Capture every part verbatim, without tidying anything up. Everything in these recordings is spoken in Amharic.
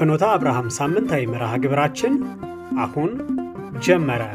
የፍኖተ አብርሃም ሳምንታዊ መርሃ ግብራችን አሁን ጀመረ።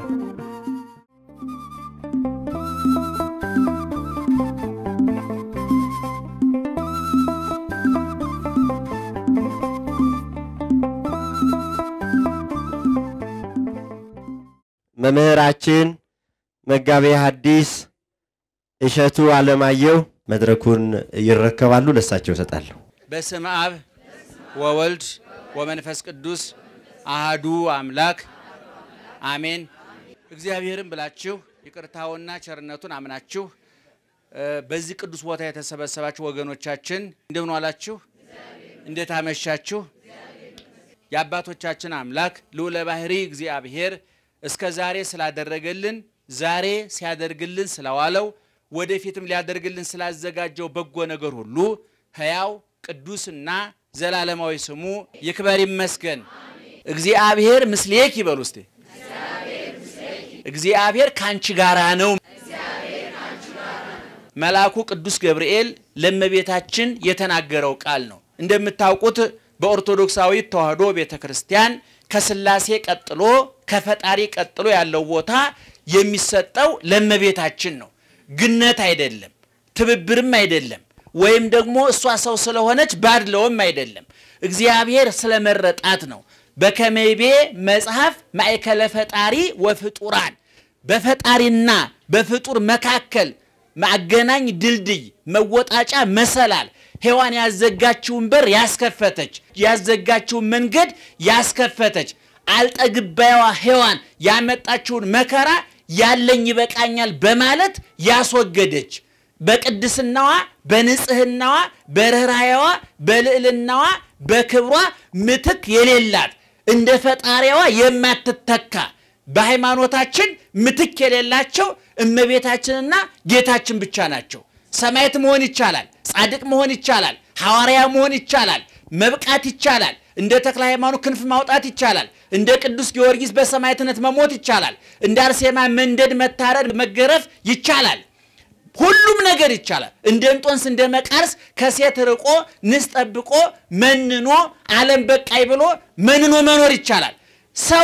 መምህራችን መጋቤ ሐዲስ እሸቱ አለማየሁ መድረኩን ይረከባሉ። ለሳቸው ሰጣለሁ። በስመ አብ ወወልድ ወመንፈስ ቅዱስ አሐዱ አምላክ አሜን። እግዚአብሔርን ብላችሁ ይቅርታውና ቸርነቱን አምናችሁ በዚህ ቅዱስ ቦታ የተሰበሰባችሁ ወገኖቻችን እንደምን ዋላችሁ? እንዴት አመሻችሁ? የአባቶቻችን አምላክ ልዑለ ባሕሪ እግዚአብሔር እስከ ዛሬ ስላደረገልን ዛሬ ሲያደርግልን ስለዋለው ወደፊትም ሊያደርግልን ስላዘጋጀው በጎ ነገር ሁሉ ሕያው ቅዱስና ዘላለማዊ ስሙ ይክበር ይመስገን። እግዚአብሔር ምስሌክ ይበሉ እስቲ። እግዚአብሔር ካንቺ ጋራ ነው። መልአኩ ቅዱስ ገብርኤል ለእመቤታችን የተናገረው ቃል ነው። እንደምታውቁት በኦርቶዶክሳዊ ተዋህዶ ቤተክርስቲያን ከስላሴ ቀጥሎ ከፈጣሪ ቀጥሎ ያለው ቦታ የሚሰጠው ለእመቤታችን ነው። ግነት አይደለም፣ ትብብርም አይደለም፣ ወይም ደግሞ እሷ ሰው ስለሆነች ባድለውም አይደለም። እግዚአብሔር ስለመረጣት ነው። በከመይቤ መጽሐፍ ማእከለ ፈጣሪ ወፍጡራን በፈጣሪና በፍጡር መካከል ማገናኝ ድልድይ መወጣጫ መሰላል ሔዋን ያዘጋችውን በር ያስከፈተች ያዘጋችውን መንገድ ያስከፈተች አልጠግባይዋ ሔዋን ያመጣችውን መከራ ያለኝ ይበቃኛል በማለት ያስወገደች በቅድስናዋ በንጽህናዋ በርህራሄዋ በልዕልናዋ በክብሯ ምትክ የሌላት እንደ ፈጣሪዋ የማትተካ በሃይማኖታችን ምትክ የሌላቸው እመቤታችንና ጌታችን ብቻ ናቸው። ሰማዕት መሆን ይቻላል፣ ጻድቅ መሆን ይቻላል፣ ሐዋርያ መሆን ይቻላል፣ መብቃት ይቻላል፣ እንደ ተክለ ሃይማኖት ክንፍ ማውጣት ይቻላል፣ እንደ ቅዱስ ጊዮርጊስ በሰማዕትነት መሞት ይቻላል፣ እንደ አርሴማ መንደድ መታረድ መገረፍ ይቻላል። ሁሉም ነገር ይቻላል። እንደ እንጦንስ እንደ መቃርስ ከሴት ርቆ ንስ ጠብቆ መንኖ ዓለም በቃይ ብሎ መንኖ መኖር ይቻላል። ሰው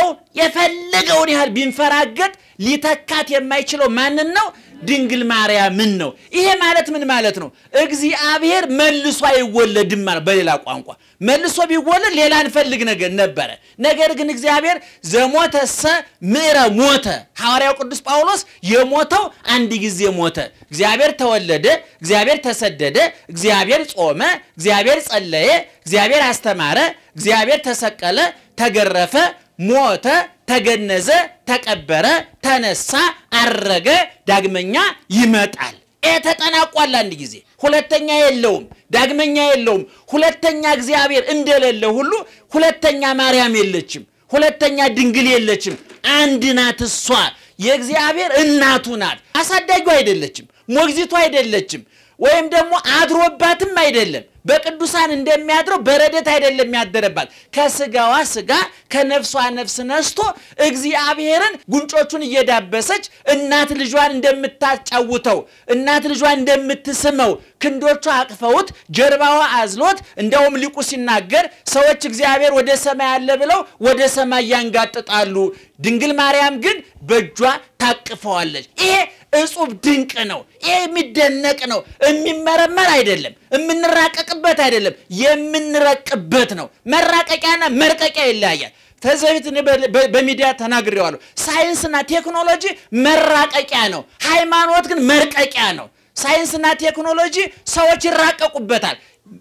የፈለገውን ያህል ቢንፈራገጥ ሊተካት የማይችለው ማንን ነው? ድንግል ማርያምን ነው። ይሄ ማለት ምን ማለት ነው? እግዚአብሔር መልሶ አይወለድም ማለት በሌላ ቋንቋ መልሶ ቢወለድ ሌላ እንፈልግ ነገር ነበር። ነገር ግን እግዚአብሔር ዘሞተሰ ምዕረ ሞተ። ሐዋርያው ቅዱስ ጳውሎስ የሞተው አንድ ጊዜ ሞተ። እግዚአብሔር ተወለደ፣ እግዚአብሔር ተሰደደ፣ እግዚአብሔር ጾመ፣ እግዚአብሔር ጸለየ፣ እግዚአብሔር አስተማረ፣ እግዚአብሔር ተሰቀለ፣ ተገረፈ፣ ሞተ፣ ተገነዘ፣ ተቀበረ፣ ተነሳ፣ አረገ፣ ዳግመኛ ይመጣል። ተጠናቋል። አንድ ጊዜ ሁለተኛ የለውም፣ ዳግመኛ የለውም። ሁለተኛ እግዚአብሔር እንደሌለ ሁሉ ሁለተኛ ማርያም የለችም፣ ሁለተኛ ድንግል የለችም። አንድ ናት። እሷ የእግዚአብሔር እናቱ ናት። አሳዳጊው አይደለችም፣ ሞግዚቱ አይደለችም፣ ወይም ደግሞ አድሮባትም አይደለም። በቅዱሳን እንደሚያድረው በረደት አይደለም ያደረባት። ከስጋዋ ስጋ ከነፍሷ ነፍስ ነስቶ እግዚአብሔርን ጉንጮቹን እየዳበሰች እናት ልጇን እንደምታጫውተው እናት ልጇን እንደምትስመው ክንዶቿ አቅፈውት ጀርባዋ አዝሎት እንደውም ሊቁ ሲናገር ሰዎች እግዚአብሔር ወደ ሰማይ አለ ብለው ወደ ሰማይ ያንጋጥጣሉ፣ ድንግል ማርያም ግን በእጇ ታቅፈዋለች። ይሄ እጹብ ድንቅ ነው። ይሄ የሚደነቅ ነው። የሚመረመር አይደለም፣ የምንራቀቅበት አይደለም፣ የምንረቅበት ነው። መራቀቂያና መርቀቂያ ይለያያል። ተዘይት በሚዲያ ተናግሬዋለሁ። ሳይንስና ቴክኖሎጂ መራቀቂያ ነው፣ ሃይማኖት ግን መርቀቂያ ነው። ሳይንስና ቴክኖሎጂ ሰዎች ይራቀቁበታል።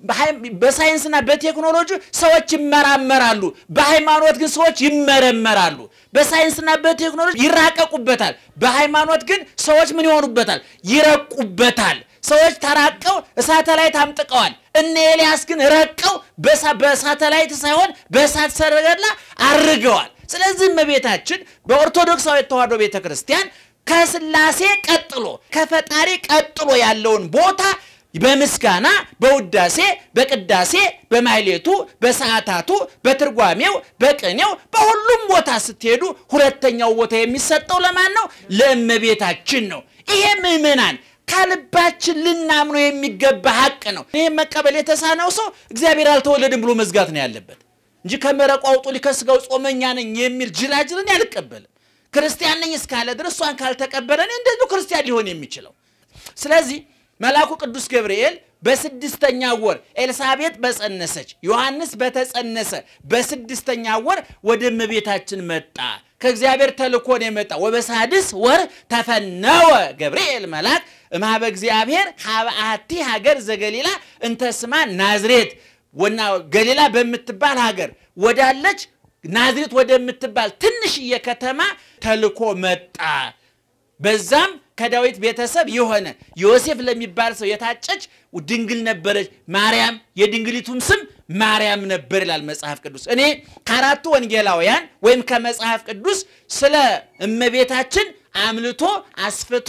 በሳይንስና በቴክኖሎጂ ሰዎች ይመራመራሉ፣ በሃይማኖት ግን ሰዎች ይመረመራሉ። በሳይንስና በቴክኖሎጂ ይራቀቁበታል፣ በሃይማኖት ግን ሰዎች ምን ይሆኑበታል? ይረቁበታል። ሰዎች ተራቀው ሳተላይት አምጥቀዋል። እነ ኤልያስ ግን ረቀው በሳተላይት ሳይሆን በሳት ሰረገላ አርገዋል። ስለዚህ እመቤታችን በኦርቶዶክሳዊ ተዋህዶ ቤተክርስቲያን ከስላሴ ቀጥሎ ከፈጣሪ ቀጥሎ ያለውን ቦታ በምስጋና በውዳሴ በቅዳሴ በማይሌቱ በሰዓታቱ በትርጓሜው በቅኔው በሁሉም ቦታ ስትሄዱ ሁለተኛው ቦታ የሚሰጠው ለማን ነው? ለእመቤታችን ነው። ይሄ ምእመናን ካልባችን ልናምነው የሚገባ ሐቅ ነው። ይሄ መቀበል የተሳነው ሰው እግዚአብሔር አልተወለደም ብሎ መዝጋት ነው ያለበት። እንጂ ከመረቁ አውጡ ሊከስጋው ጾመኛ ነኝ የሚል ጅላጅልን ያልቀበል ክርስቲያን ነኝ እስካለ ድረስ ሷን ካልተቀበለን እንደዚህ ክርስቲያን ሊሆን የሚችለው ስለዚህ መልአኩ ቅዱስ ገብርኤል በስድስተኛ ወር ኤልሳቤጥ በጸነሰች ዮሐንስ በተጸነሰ በስድስተኛ ወር ወደ እመቤታችን መጣ ከእግዚአብሔር ተልኮ ነው የመጣ ወበሳድስ ወር ተፈነወ ገብርኤል መልአክ እምኀበ እግዚአብሔር ሀብአቲ ሀገር ዘገሊላ እንተስማ ናዝሬት ወና ገሊላ በምትባል ሀገር ወዳለች ናዝሬት ወደምትባል ትንሽዬ ከተማ ተልኮ መጣ በዛም ከዳዊት ቤተሰብ የሆነ ዮሴፍ ለሚባል ሰው የታጨች ድንግል ነበረች ማርያም የድንግሊቱም ስም ማርያም ነበር ይላል መጽሐፍ ቅዱስ እኔ ከአራቱ ወንጌላውያን ወይም ከመጽሐፍ ቅዱስ ስለ እመቤታችን አምልቶ አስፍቶ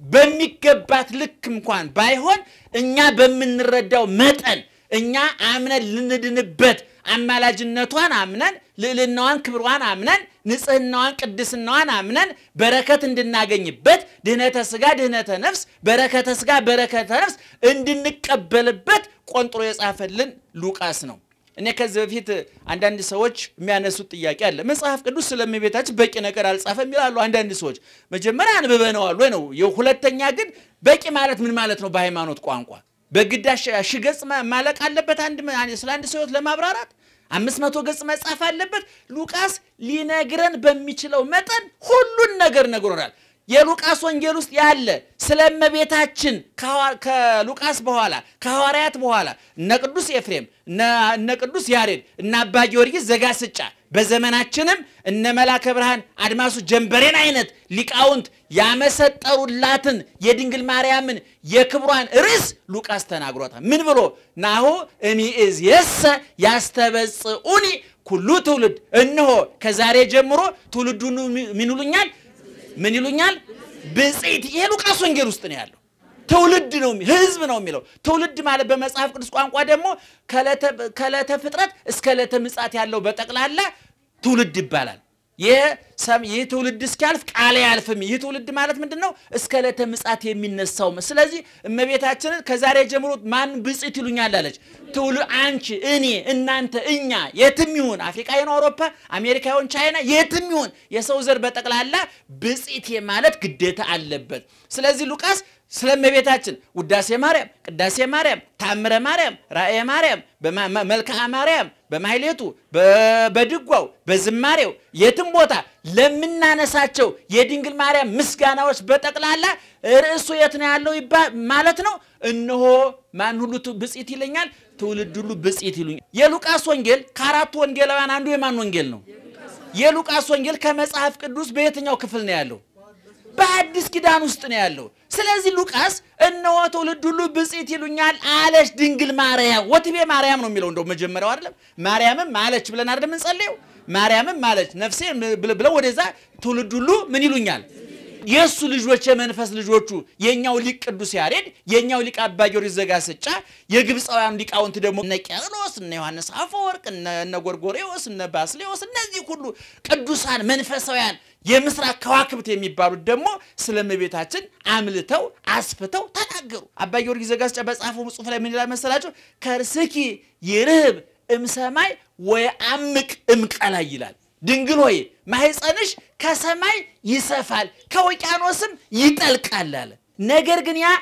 በሚገባት ልክ እንኳን ባይሆን እኛ በመንረዳው መጠን እኛ አምነን ልንድንበት አማላጅነቷን አምነን ልዕልናዋን ክብሯን አምነን ንጽህናዋን ቅድስናዋን አምነን በረከት እንድናገኝበት ድህነተ ሥጋ ድህነተ ነፍስ በረከተ ሥጋ በረከተ ነፍስ እንድንቀበልበት ቆንጥሮ የጻፈልን ሉቃስ ነው እኔ ከዚህ በፊት አንዳንድ ሰዎች የሚያነሱት ጥያቄ አለ መጽሐፍ ቅዱስ ስለእመቤታችን በቂ ነገር አልጻፈም ይላሉ አንዳንድ ሰዎች መጀመሪያ አንብበነዋል ወይ ነው የሁለተኛ ግን በቂ ማለት ምን ማለት ነው በሃይማኖት ቋንቋ በግዳሽ ሽገጽ ማለቅ አለበት አንድ ስለ አንድ ሰው ለማብራራት አምስት መቶ ገጽ መጻፍ አለበት ሉቃስ ሊነግረን በሚችለው መጠን ሁሉን ነገር ነግሮናል የሉቃስ ወንጌል ውስጥ ያለ ስለእመቤታችን ከሉቃስ በኋላ ከሐዋርያት በኋላ እነ ቅዱስ ኤፍሬም እነ ቅዱስ ያሬድ እነ አባ ጊዮርጊስ ዘጋስጫ በዘመናችንም እነ መላከ ብርሃን አድማሱ ጀንበሬን አይነት ሊቃውንት ያመሰጠሩላትን የድንግል ማርያምን የክብሯን ርስ ሉቃስ ተናግሮታል ምን ብሎ ናሁ እምይእዜሰ ያስተበጽኡኒ ኩሉ ትውልድ እነሆ ከዛሬ ጀምሮ ትውልዱን ምን ይሉኛል ምን ይሉኛል ብጽይት ይሄ ሉቃስ ወንጌል ውስጥ ነው ያለው ትውልድ ነው ህዝብ ነው የሚለው ትውልድ ማለት በመጽሐፍ ቅዱስ ቋንቋ ደግሞ ከለተ ከለተ ፍጥረት እስከ ለተ ምጻት ያለው በጠቅላላ ትውልድ ይባላል የሰም የትውልድ እስኪያልፍ ቃል ያልፍም የትውልድ ማለት ምንድነው እስከ ለተ ምጻት የሚነሳው ስለዚህ እመቤታችን ከዛሬ ጀምሮ ማን ብጽይት ይሉኛል አለች ትውልድ አንቺ እኔ እናንተ እኛ የትም ይሁን አፍሪካ ይሁን አውሮፓ አሜሪካ ይሁን ቻይና የትም ይሁን የሰው ዘር በጠቅላላ ብጽይት ማለት ግዴታ አለበት ስለዚህ ሉቃስ ስለእመቤታችን ውዳሴ ማርያም ቅዳሴ ማርያም ታምረ ማርያም ራእየ ማርያም በመልክዓ ማርያም በማይሌቱ በድጓው በዝማሬው የትም ቦታ ለምናነሳቸው የድንግል ማርያም ምስጋናዎች በጠቅላላ ርዕሱ የት ነው ያለው ማለት ነው እነሆ ማን ሁሉ ብጽይት ይለኛል ትውልድ ሁሉ ብጽይት ይሉኛል የሉቃስ ወንጌል ከአራቱ ወንጌላውያን አንዱ የማን ወንጌል ነው የሉቃስ ወንጌል ከመጽሐፍ ቅዱስ በየትኛው ክፍል ነው ያለው በአዲስ ኪዳን ውስጥ ነው ያለው ስለዚህ ሉቃስ እነሆ ትውልድ ሁሉ ብጽይት ይሉኛል አለች ድንግል ማርያም ወትቤ ማርያም ነው የሚለው እንደው መጀመሪያው አይደለም ማርያምም ማለች ብለን አይደለም እንጸልየው ማርያምም ማለች ነፍሴ ብለው ወደዛ ትውልድ ሁሉ ምን ይሉኛል የሱ ልጆች የመንፈስ ልጆቹ የኛው ሊቅ ቅዱስ ያሬድ የኛው ሊቅ አባ ጊዮርጊስ ዘጋስጫ የግብጻውያን ሊቃውንት ደግሞ እነ ቄርሎስ እነ ዮሐንስ አፈወርቅ እነ ጎርጎርዮስ እነ ባስልዮስ እነዚህ ሁሉ ቅዱሳን መንፈሳውያን የምስራቅ ከዋክብት የሚባሉት ደግሞ ስለእመቤታችን አምልተው አስፍተው ተናገሩ አባ ጊዮርጊስ ዘጋስጫ በጻፈው ጽሑፍ ላይ ምን ይላል መሰላችሁ ከርስኪ ይርህብ እምሰማይ ወያምቅ እምቀላይ ይላል ድንግል ሆይ ማህፀንሽ ከሰማይ ይሰፋል ከውቅያኖስም ይጠልቃል አለ ነገር ግን ያ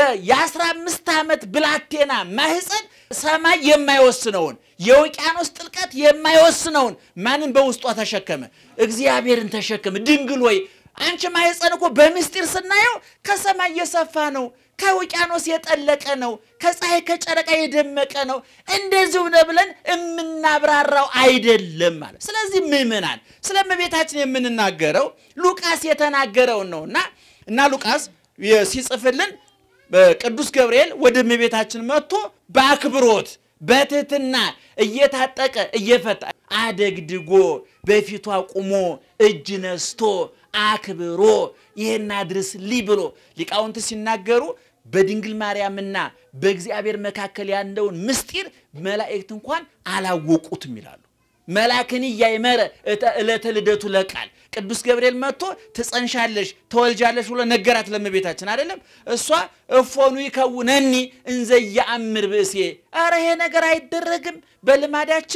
በ15 ዓመት ብላቴና ማህፀን ሰማይ የማይወስነውን የውቅያኖስ ጥልቀት የማይወስነውን ማንን በውስጧ ተሸከመ እግዚአብሔርን ተሸከመ ድንግል ሆይ አንቺ ማህፀን እኮ በሚስጥር ስናየው ከሰማይ የሰፋ ነው ከውቅያኖስ የጠለቀ ነው ከፀሐይ ከጨረቃ የደመቀ ነው እንደዚሁ ነው ብለን እምናብራራው አይደለም ማለት ስለዚህ ምእመናን ስለእመቤታችን የምንናገረው ሉቃስ የተናገረው ነውና እና ሉቃስ ሲጽፍልን ቅዱስ ገብርኤል ወደ እመቤታችን መጥቶ በአክብሮት በትህትና እየታጠቀ እየፈታ አደግድጎ በፊቷ ቆሞ እጅ ነስቶ አክብሮ ይሄን አድርስልኝ ብሎ ሊቃውንት ሲናገሩ በድንግል ማርያምና በእግዚአብሔር መካከል ያለውን ምስጢር መላእክት እንኳን አላወቁትም ይላሉ መላእክን ያይመረ እለተ ልደቱ ለቃል ቅዱስ ገብርኤል መጥቶ ትጸንሻለሽ ተወልጃለሽ ብሎ ነገራት ለእመቤታችን አይደለም እሷ እፎኑ ይከውነኒ እንዘ ያአምር ብእሴ አረ ይሄ ነገር አይደረግም በልማዳችን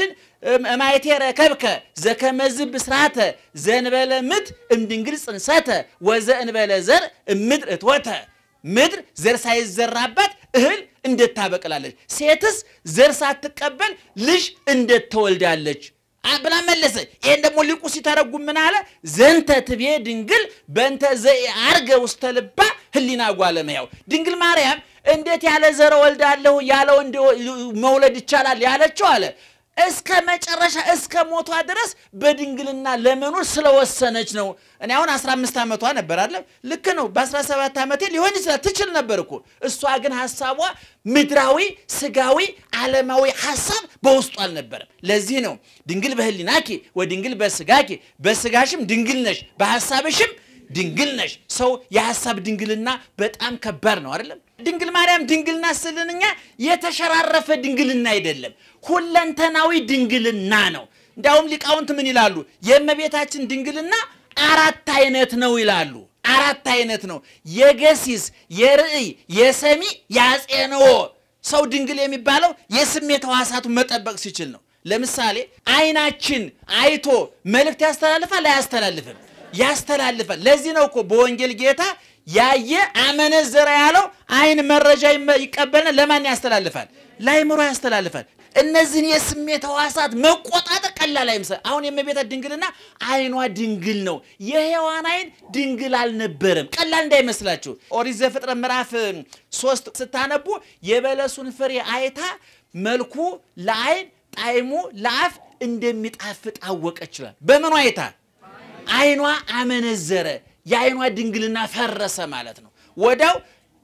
እማይቴ ረከብከ ዘከመዝ ብስራተ ዘንበለ ምት እምድንግል ጽንሰተ ወዘ እንበለ ዘር እምድር እትወተ ምድር ዘር ሳይዘራባት እህል እንዴት ታበቅላለች ሴትስ ዘር ሳትቀበል ልጅ እንዴት ተወልዳለች አብላ መለሰ ይሄን ደግሞ ሊቁ ሲተረጉም ምን አለ ዘንተ ትቤ ድንግል በእንተ ዘይ አርገ ውስተ ልባ ህሊና ጓለመያው ድንግል ማርያም እንዴት ያለ ዘር ወልዳለሁ ያለው እንደ መውለድ ይቻላል ያለችው አለ እስከ መጨረሻ እስከ ሞቷ ድረስ በድንግልና ለመኖር ስለወሰነች ነው እኔ አሁን አስራ አምስት አመቷ ነበር አይደል ልክ ነው በ17 አመቴ ሊሆን ይችላል ትችል ነበርኩ እሷ ግን ሐሳቧ ምድራዊ ስጋዊ ዓለማዊ ሐሳብ በውስጡ አልነበረም ለዚህ ነው ድንግል በህሊናኪ ወድንግል በስጋኪ በስጋሽም ድንግል ነሽ በሐሳብሽም ድንግል ነሽ ሰው የሐሳብ ድንግልና በጣም ከባድ ነው አይደል ድንግል ማርያም ድንግልና ስለንኛ የተሸራረፈ ድንግልና አይደለም ሁለንተናዊ ድንግልና ነው እንዳውም ሊቃውንት ምን ይላሉ የእመቤታችን ድንግልና አራት አይነት ነው ይላሉ አራት አይነት ነው የገሲስ የርዕይ የሰሚ ያጼነው ሰው ድንግል የሚባለው የስሜት ሕዋሳቱ መጠበቅ ሲችል ነው ለምሳሌ አይናችን አይቶ መልእክት ያስተላልፋል አያስተላልፍም ያስተላልፋል ለዚህ ነው እኮ በወንጌል ጌታ ያየ አመነዘረ ያለው አይን መረጃ ይቀበልና ለማን ያስተላልፋል ላይምሮ ያስተላልፋል እነዚህን የስሜት ሕዋሳት መቆጣጠር ቀላል አይመስል አሁን የእመቤታ ድንግልና አይኗ ድንግል ነው የሔዋን አይን ድንግል አልነበረም ቀላል እንዳይመስላችሁ ኦሪት ዘፍጥረት ምዕራፍ ሶስት ስታነቡ የበለሱን ፍሬ አይታ መልኩ ለአይን ጣይሙ ለአፍ እንደሚጣፍጥ አወቀች በመኑ አይታ አይኗ አመነዘረ የአይኗ ድንግልና ፈረሰ ማለት ነው ወዳው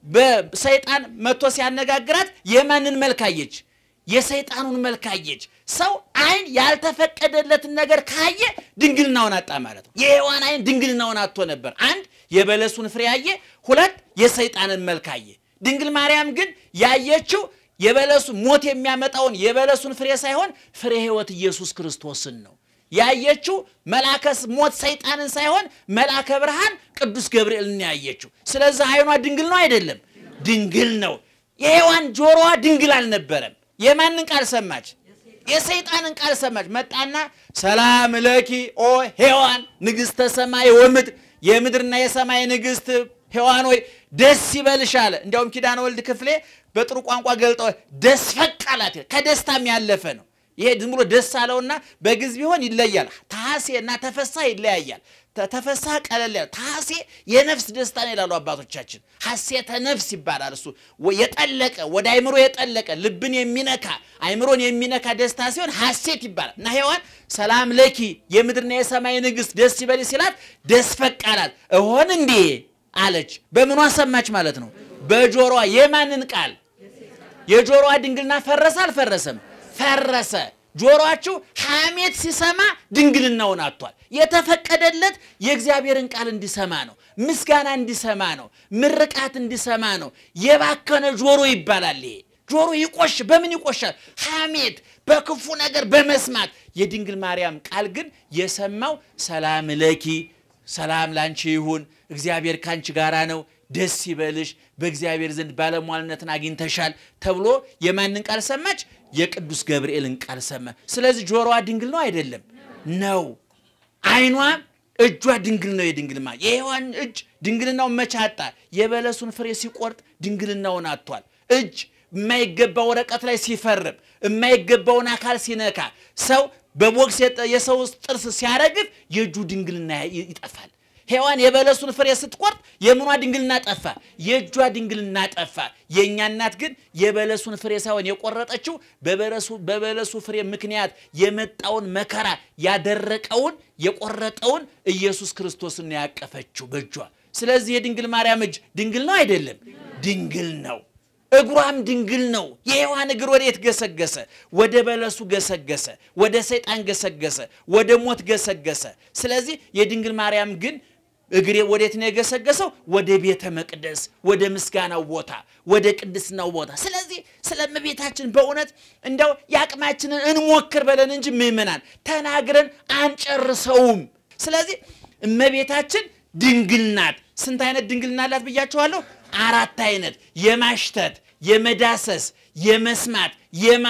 በሰይጣን መጥቶ ሲያነጋግራት የማንን መልካየች የሰይጣኑን መልካየች ሰው አይን ያልተፈቀደለትን ነገር ካየ ድንግልናውን አጣ ማለት ነው የሔዋን አይን ድንግልናውን አጥቶ ነበር አንድ የበለሱን ፍሬ ያየ ሁለት የሰይጣንን መልካየ ድንግል ማርያም ግን ያየችው የበለሱ ሞት የሚያመጣውን የበለሱን ፍሬ ሳይሆን ፍሬ ሕይወት ኢየሱስ ክርስቶስን ነው ያየችው መላከስ ሞት ሰይጣንን ሳይሆን መላከ ብርሃን ቅዱስ ገብርኤልን ያየችው ስለዚህ አይኗ ድንግል ነው አይደለም ድንግል ነው የሔዋን ጆሮዋ ድንግል አልነበረም የማንን ቃል ሰማች የሰይጣንን ቃል ሰማች መጣና ሰላም ለኪ ኦ ሔዋን ንግስተ ሰማይ ወምድር የምድርና የሰማይ ንግስት ሔዋን ወይ ደስ ይበልሻል እንዲያውም ኪዳነ ወልድ ክፍሌ በጥሩ ቋንቋ ገልጠው ደስ ፈቃላት ከደስታም ያለፈ ነው ይሄ ዝም ብሎ ደስ አለውና በግዝ ቢሆን ይለያል ታሴና ተፈሳ ይለያያል ተፈሳ ቀለል ያለ ታሴ የነፍስ ደስታ ነው ይላሉ አባቶቻችን ሐሴተ ነፍስ ይባላል እሱ የጠለቀ ወደ አይምሮ የጠለቀ ልብን የሚነካ አይምሮን የሚነካ ደስታ ሲሆን ሐሴት ይባላል እና ሔዋን ሰላም ለኪ የምድርና የሰማይ ንግስት ደስ ይበል ሲላት ደስ ፈቃላት እሆን እንዴ አለች በመኗ ሰማች ማለት ነው በጆሮዋ የማንን ቃል የጆሮዋ ድንግልና ፈረሰ አልፈረሰም ፈረሰ ጆሮአችሁ ሐሜት ሲሰማ ድንግልናውን አጥቷል የተፈቀደለት የእግዚአብሔርን ቃል እንዲሰማ ነው ምስጋና እንዲሰማ ነው ምርቃት እንዲሰማ ነው የባከነ ጆሮ ይባላል ጆሮ ይቆሽ በምን ይቆሻል ሐሜት በክፉ ነገር በመስማት የድንግል ማርያም ቃል ግን የሰማው ሰላም ለኪ ሰላም ላንቺ ይሁን እግዚአብሔር ካንቺ ጋራ ነው ደስ ይበልሽ በእግዚአብሔር ዘንድ ባለሟልነትን አግኝተሻል ተብሎ የማንን ቃል ሰማች የቅዱስ ገብርኤልን ቃል ሰማ ስለዚህ ጆሮዋ ድንግል ነው አይደለም ነው አይኗ እጇ ድንግል ነው የድንግልማ የሔዋን እጅ ድንግልናው መቻጣ የበለሱን ፍሬ ሲቆርጥ ድንግልናውን አጥቷል እጅ የማይገባ ወረቀት ላይ ሲፈርም የማይገባውን አካል ሲነካ ሰው በቦክስ የሰው ጥርስ ሲያረግፍ የእጁ ድንግልና ይጠፋል ሔዋን የበለሱን ፍሬ ስትቆርጥ የምኗ ድንግልና ጠፋ የእጇ ድንግልና ጠፋ የኛ እናት ግን የበለሱን ፍሬ ሳይሆን የቆረጠችው በበለሱ በበለሱ ፍሬ ምክንያት የመጣውን መከራ ያደረቀውን የቆረጠውን ኢየሱስ ክርስቶስን ያቀፈችው በእጇ ስለዚህ የድንግል ማርያም እጅ ድንግል ነው አይደለም ድንግል ነው እግሯም ድንግል ነው የሔዋን እግር ወዴት ገሰገሰ ወደ በለሱ ገሰገሰ ወደ ሰይጣን ገሰገሰ ወደ ሞት ገሰገሰ ስለዚህ የድንግል ማርያም ግን እግሬ ወዴት ነው የገሰገሰው ወደ ቤተ መቅደስ ወደ ምስጋናው ቦታ ወደ ቅድስናው ቦታ ስለዚህ ስለእመቤታችን በእውነት እንደው ያቅማችንን እንሞክር በለን እንጂ ምእመናን ተናግረን አንጨርሰውም ስለዚህ እመቤታችን ድንግል ናት ስንት አይነት ድንግልና አላት ብያችኋለሁ አራት አይነት የማሽተት የመዳሰስ የመስማት የማየት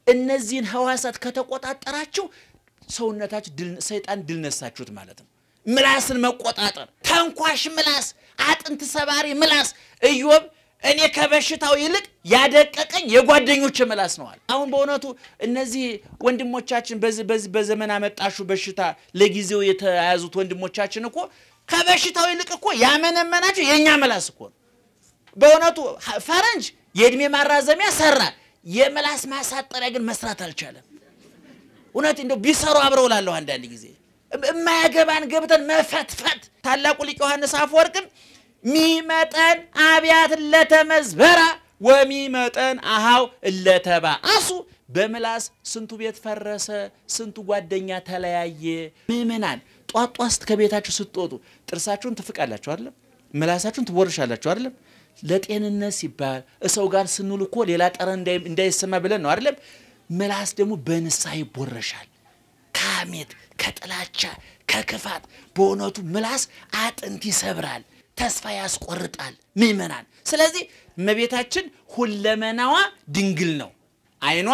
እነዚህን ህዋሳት ከተቆጣጠራችሁ ሰውነታችሁ ድል ሰይጣን ድል ነሳችሁት ማለት ነው ምላስን መቆጣጠር ተንኳሽ ምላስ አጥንት ሰባሪ ምላስ ኢዮብ እኔ ከበሽታው ይልቅ ያደቀቀኝ የጓደኞች ምላስ ነው አለ አሁን በእውነቱ እነዚህ ወንድሞቻችን በዚህ በዚህ በዘመን አመጣሹ በሽታ ለጊዜው የተያዙት ወንድሞቻችን እኮ ከበሽታው ይልቅ እኮ ያመነመናቸው የኛ ምላስ እኮ በእውነቱ ፈረንጅ የእድሜ ማራዘሚያ ሰራ የምላስ ማሳጠሪያ ግን መስራት አልቻለም እውነት እንደው ቢሰሩ አብረው ላለው አንዳንድ ጊዜ የማያገባን ገብተን መፈትፈት ታላቁ ሊቅ ዮሐንስ አፈወርቅም ሚመጠን አብያት ለተመዝበራ ወሚመጠን አሃው ለተባአሱ በምላስ ስንቱ ቤት ፈረሰ ስንቱ ጓደኛ ተለያየ ምእመናን ጧጧስት ከቤታችሁ ስትወጡ ጥርሳችሁን ትፍቃላችሁ አይደል ምላሳችሁን ትቦርሻላችሁ አይደል ለጤንነት ሲባል እሰው ጋር ስንውል እኮ ሌላ ጠረን እንዳይሰማ ብለን ነው አይደል ምላስ ደግሞ በንስሐ ይቦረሻል ካሜት ከጥላቻ ከክፋት በእውነቱ ምላስ አጥንት ይሰብራል ተስፋ ያስቆርጣል ምእመናን ስለዚህ እመቤታችን ሁለመናዋ ድንግል ነው አይኗ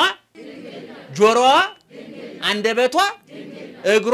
ጆሮዋ አንደበቷ እግሯ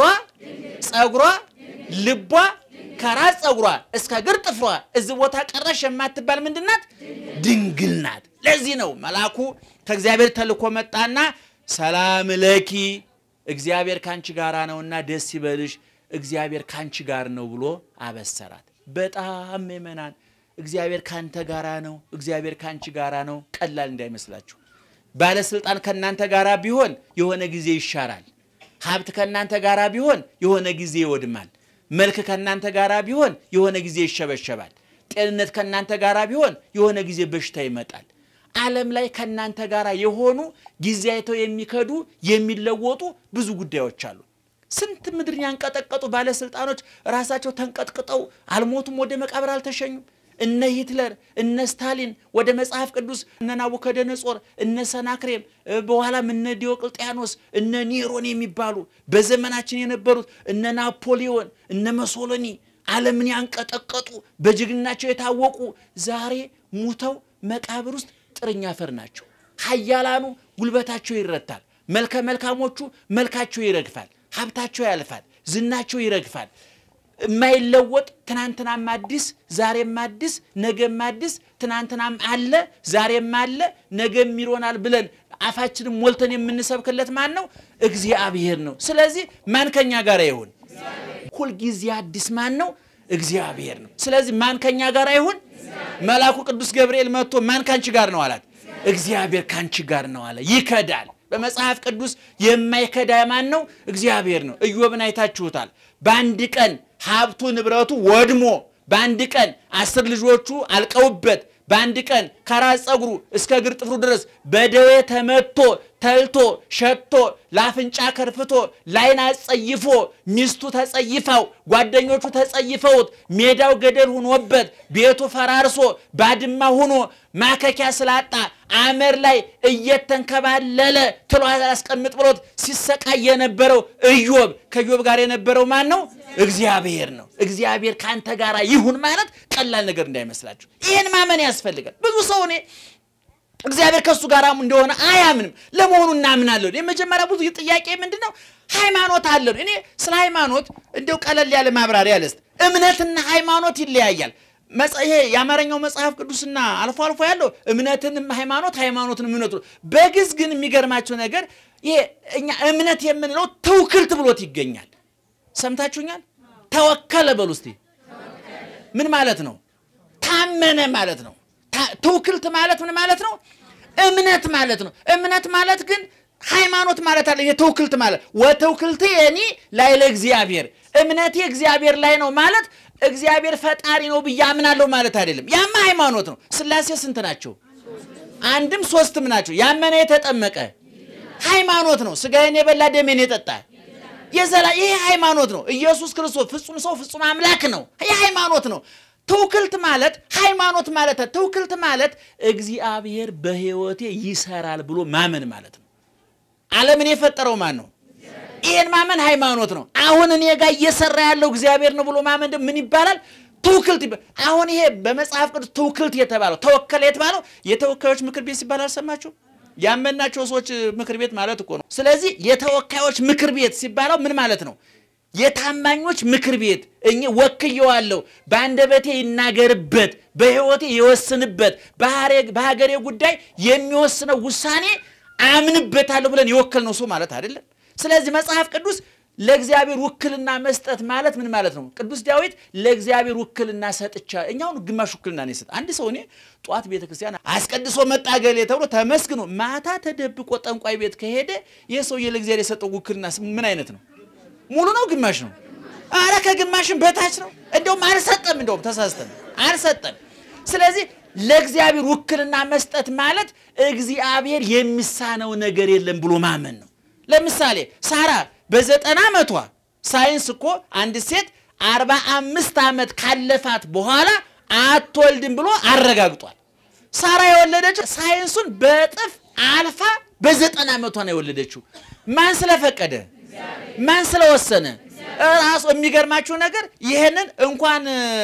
ጸጉሯ ልቧ ከራስ ጸጉሯ እስከ እግር ጥፍሯ እዚህ ቦታ ቀረሽ የማትባል ምንድናት ድንግል ናት ለዚህ ነው መልአኩ ከእግዚአብሔር ተልኮ መጣና ሰላም ለኪ እግዚአብሔር ካንቺ ጋራ ነውና ደስ ይበልሽ እግዚአብሔር ካንቺ ጋር ነው ብሎ አበሰራት በጣም ምእመናን እግዚአብሔር ካንተ ጋራ ነው እግዚአብሔር ካንቺ ጋራ ነው ቀላል እንዳይመስላችሁ ባለስልጣን ከናንተ ጋራ ቢሆን የሆነ ጊዜ ይሻራል ሀብት ከናንተ ጋራ ቢሆን የሆነ ጊዜ ይወድማል መልክ ከናንተ ጋራ ቢሆን የሆነ ጊዜ ይሸበሸባል ጤንነት ከናንተ ጋራ ቢሆን የሆነ ጊዜ በሽታ ይመጣል ዓለም ላይ ከናንተ ጋራ የሆኑ ጊዜያቸው የሚከዱ የሚለወጡ ብዙ ጉዳዮች አሉ ስንት ምድርን ያንቀጠቀጡ ባለስልጣኖች ራሳቸው ተንቀጥቀጠው አልሞቱም ወደ መቃብር አልተሸኙም እነ ሂትለር እነ ስታሊን ወደ መጽሐፍ ቅዱስ እነ ናቡከደነጾር እነ ሰናክሬም በኋላ እነ ዲዮቅልጥያኖስ እነ ኒሮን የሚባሉ በዘመናችን የነበሩት እነ ናፖሊዮን እነ መሶሎኒ ዓለምን ያንቀጠቀጡ በጅግናቸው የታወቁ ዛሬ ሙተው መቃብር ውስጥ ጥርኛ ፈር ናቸው ኃያላኑ ጉልበታቸው ይረታል መልከ መልካሞቹ መልካቸው ይረግፋል ሀብታቸው ያልፋል ዝናቸው ይረግፋል የማይለወጥ ትናንትናም አዲስ ዛሬም አዲስ ነገም አዲስ ትናንትናም አለ ዛሬም አለ ነገም ይሮናል ብለን አፋችንን ሞልተን የምንሰብክለት ማን ነው እግዚአብሔር ነው ስለዚህ ማን ከኛ ጋር ይሁን ሁሉ ጊዜ አዲስ ማን ነው እግዚአብሔር ነው ስለዚህ ማን ከኛ ጋር ይሁን መልአኩ ቅዱስ ገብርኤል መጥቶ ማን ካንቺ ጋር ነው አላት እግዚአብሔር ካንቺ ጋር ነው አለ ይከዳል በመጽሐፍ ቅዱስ የማይከዳ ማን ነው እግዚአብሔር ነው ኢዮብን አይታችሁታል በአንድ ቀን ሀብቱ ንብረቱ ወድሞ በአንድ ቀን አስር ልጆቹ አልቀውበት በአንድ ቀን ከራስ ጸጉሩ እስከ እግር ጥፍሩ ድረስ በደዌ ተመቶ ተልቶ ሸቶ ላፍንጫ ከርፍቶ ላይና ጸይፎ ሚስቱ ተጸይፈው ጓደኞቹ ተጸይፈውት ሜዳው ገደል ሆኖበት ቤቱ ፈራርሶ ባድማ ሆኖ ማከኪያ ስላጣ አመር ላይ እየተንከባለለ ትሎ አስቀምጥ ብሎት ሲሰቃይ የነበረው ኢዮብ ከኢዮብ ጋር የነበረው ማን ነው እግዚአብሔር ነው እግዚአብሔር ካንተ ጋራ ይሁን ማለት ቀላል ነገር እንዳይመስላችሁ ይሄን ማመን ያስፈልጋል ብዙ ሰው እኔ እግዚአብሔር ከሱ ጋር እንደሆነ አያምንም ለመሆኑ እናምናለን የመጀመሪያ ብዙ ጥያቄ ምንድነው ሃይማኖት አለን እኔ ስለ ሃይማኖት እንደው ቀለል ያለ ማብራሪያ ለስት እምነትና ሃይማኖት ይለያያል መጽሐፍ ያማረኛው መጽሐፍ ቅዱስና አልፎ አልፎ ያለው እምነትንም ሃይማኖት ሃይማኖትንም እምነቱ በግዝ ግን የሚገርማቸው ነገር ይሄ እኛ እምነት የምንለው ተውክልት ብሎት ይገኛል ሰምታችሁኛል ተወከለ በሉስቲ ምን ማለት ነው ታመነ ማለት ነው ተውክልት ማለት ምን ማለት ነው እምነት ማለት ነው እምነት ማለት ግን ሃይማኖት ማለት አለ የተውክልት ማለት ወተውክልት የኔ ላይ ለእግዚአብሔር እምነቴ እግዚአብሔር ላይ ነው ማለት እግዚአብሔር ፈጣሪ ነው በያምናለው ማለት አይደለም ያማ ሃይማኖት ነው ስላሴ ስንት ናቸው አንድም ሶስትም ናቸው ያመነ የተጠመቀ ሃይማኖት ነው ስጋዬን የበላ ደሜን የጠጣ የዘላ ይሄ ሃይማኖት ነው ኢየሱስ ክርስቶስ ፍጹም ሰው ፍጹም አምላክ ነው ይሄ ሃይማኖት ነው ተውክልት ማለት ሃይማኖት ማለት ተውክልት ማለት እግዚአብሔር በህይወቴ ይሰራል ብሎ ማመን ማለት ነው ዓለምን የፈጠረው ማን ነው ይሄን ማመን ሃይማኖት ነው አሁን እኔ ጋር እየሰራ ያለው እግዚአብሔር ነው ብሎ ማመን ምን ይባላል ተውክልት አሁን ይሄ በመጽሐፍ ቅዱስ ተውክልት የተባለው ተወከለ የተባለው የተወካዮች ምክር ቤት ሲባል አልሰማችሁ ያመናቸው ሰዎች ምክር ቤት ማለት እኮ ነው። ስለዚህ የተወካዮች ምክር ቤት ሲባለው ምን ማለት ነው? የታማኞች ምክር ቤት እኛ ወክየዋለሁ በአንደበቴ ይናገርበት በህይወቴ ይወስንበት በሀገሬ ጉዳይ የሚወስነው ውሳኔ አምንበታለሁ ብለን ይወክል ነው ሰው ማለት አይደለም። ስለዚህ መጽሐፍ ቅዱስ ለእግዚአብሔር ውክልና መስጠት ማለት ምን ማለት ነው? ቅዱስ ዳዊት ለእግዚአብሔር ውክልና ሰጥቻ እኛው ግማሽ ውክልና ነው የሰጠ። አንድ ሰው እኔ ጧት ቤተክርስቲያን አስቀድሶ መጣገል ተብሎ ተመስግኖ ማታ ተደብቆ ጠንቋይ ቤት ከሄደ የሰውዬ ለእግዚአብሔር የሰጠው ውክልና ምን አይነት ነው? ሙሉ ነው ግማሽ ነው? አረ ከግማሽም በታች ነው። እንደውም አልሰጠም፣ እንደውም ተሳስተን አልሰጠም። ስለዚህ ለእግዚአብሔር ውክልና መስጠት ማለት እግዚአብሔር የሚሳነው ነገር የለም ብሎ ማመን ነው። ለምሳሌ ሳራ በዘጠና ዓመቷ ሳይንስ እኮ አንድ ሴት አርባ አምስት ዓመት ካለፋት በኋላ አትወልድም ብሎ አረጋግጧል። ሳራ የወለደችው ሳይንሱን በጥፍ አልፋ በዘጠና ዓመቷ ነው የወለደችው። ማን ስለፈቀደ? ማን ስለወሰነ? ራሱ የሚገርማችሁ ነገር ይሄንን እንኳን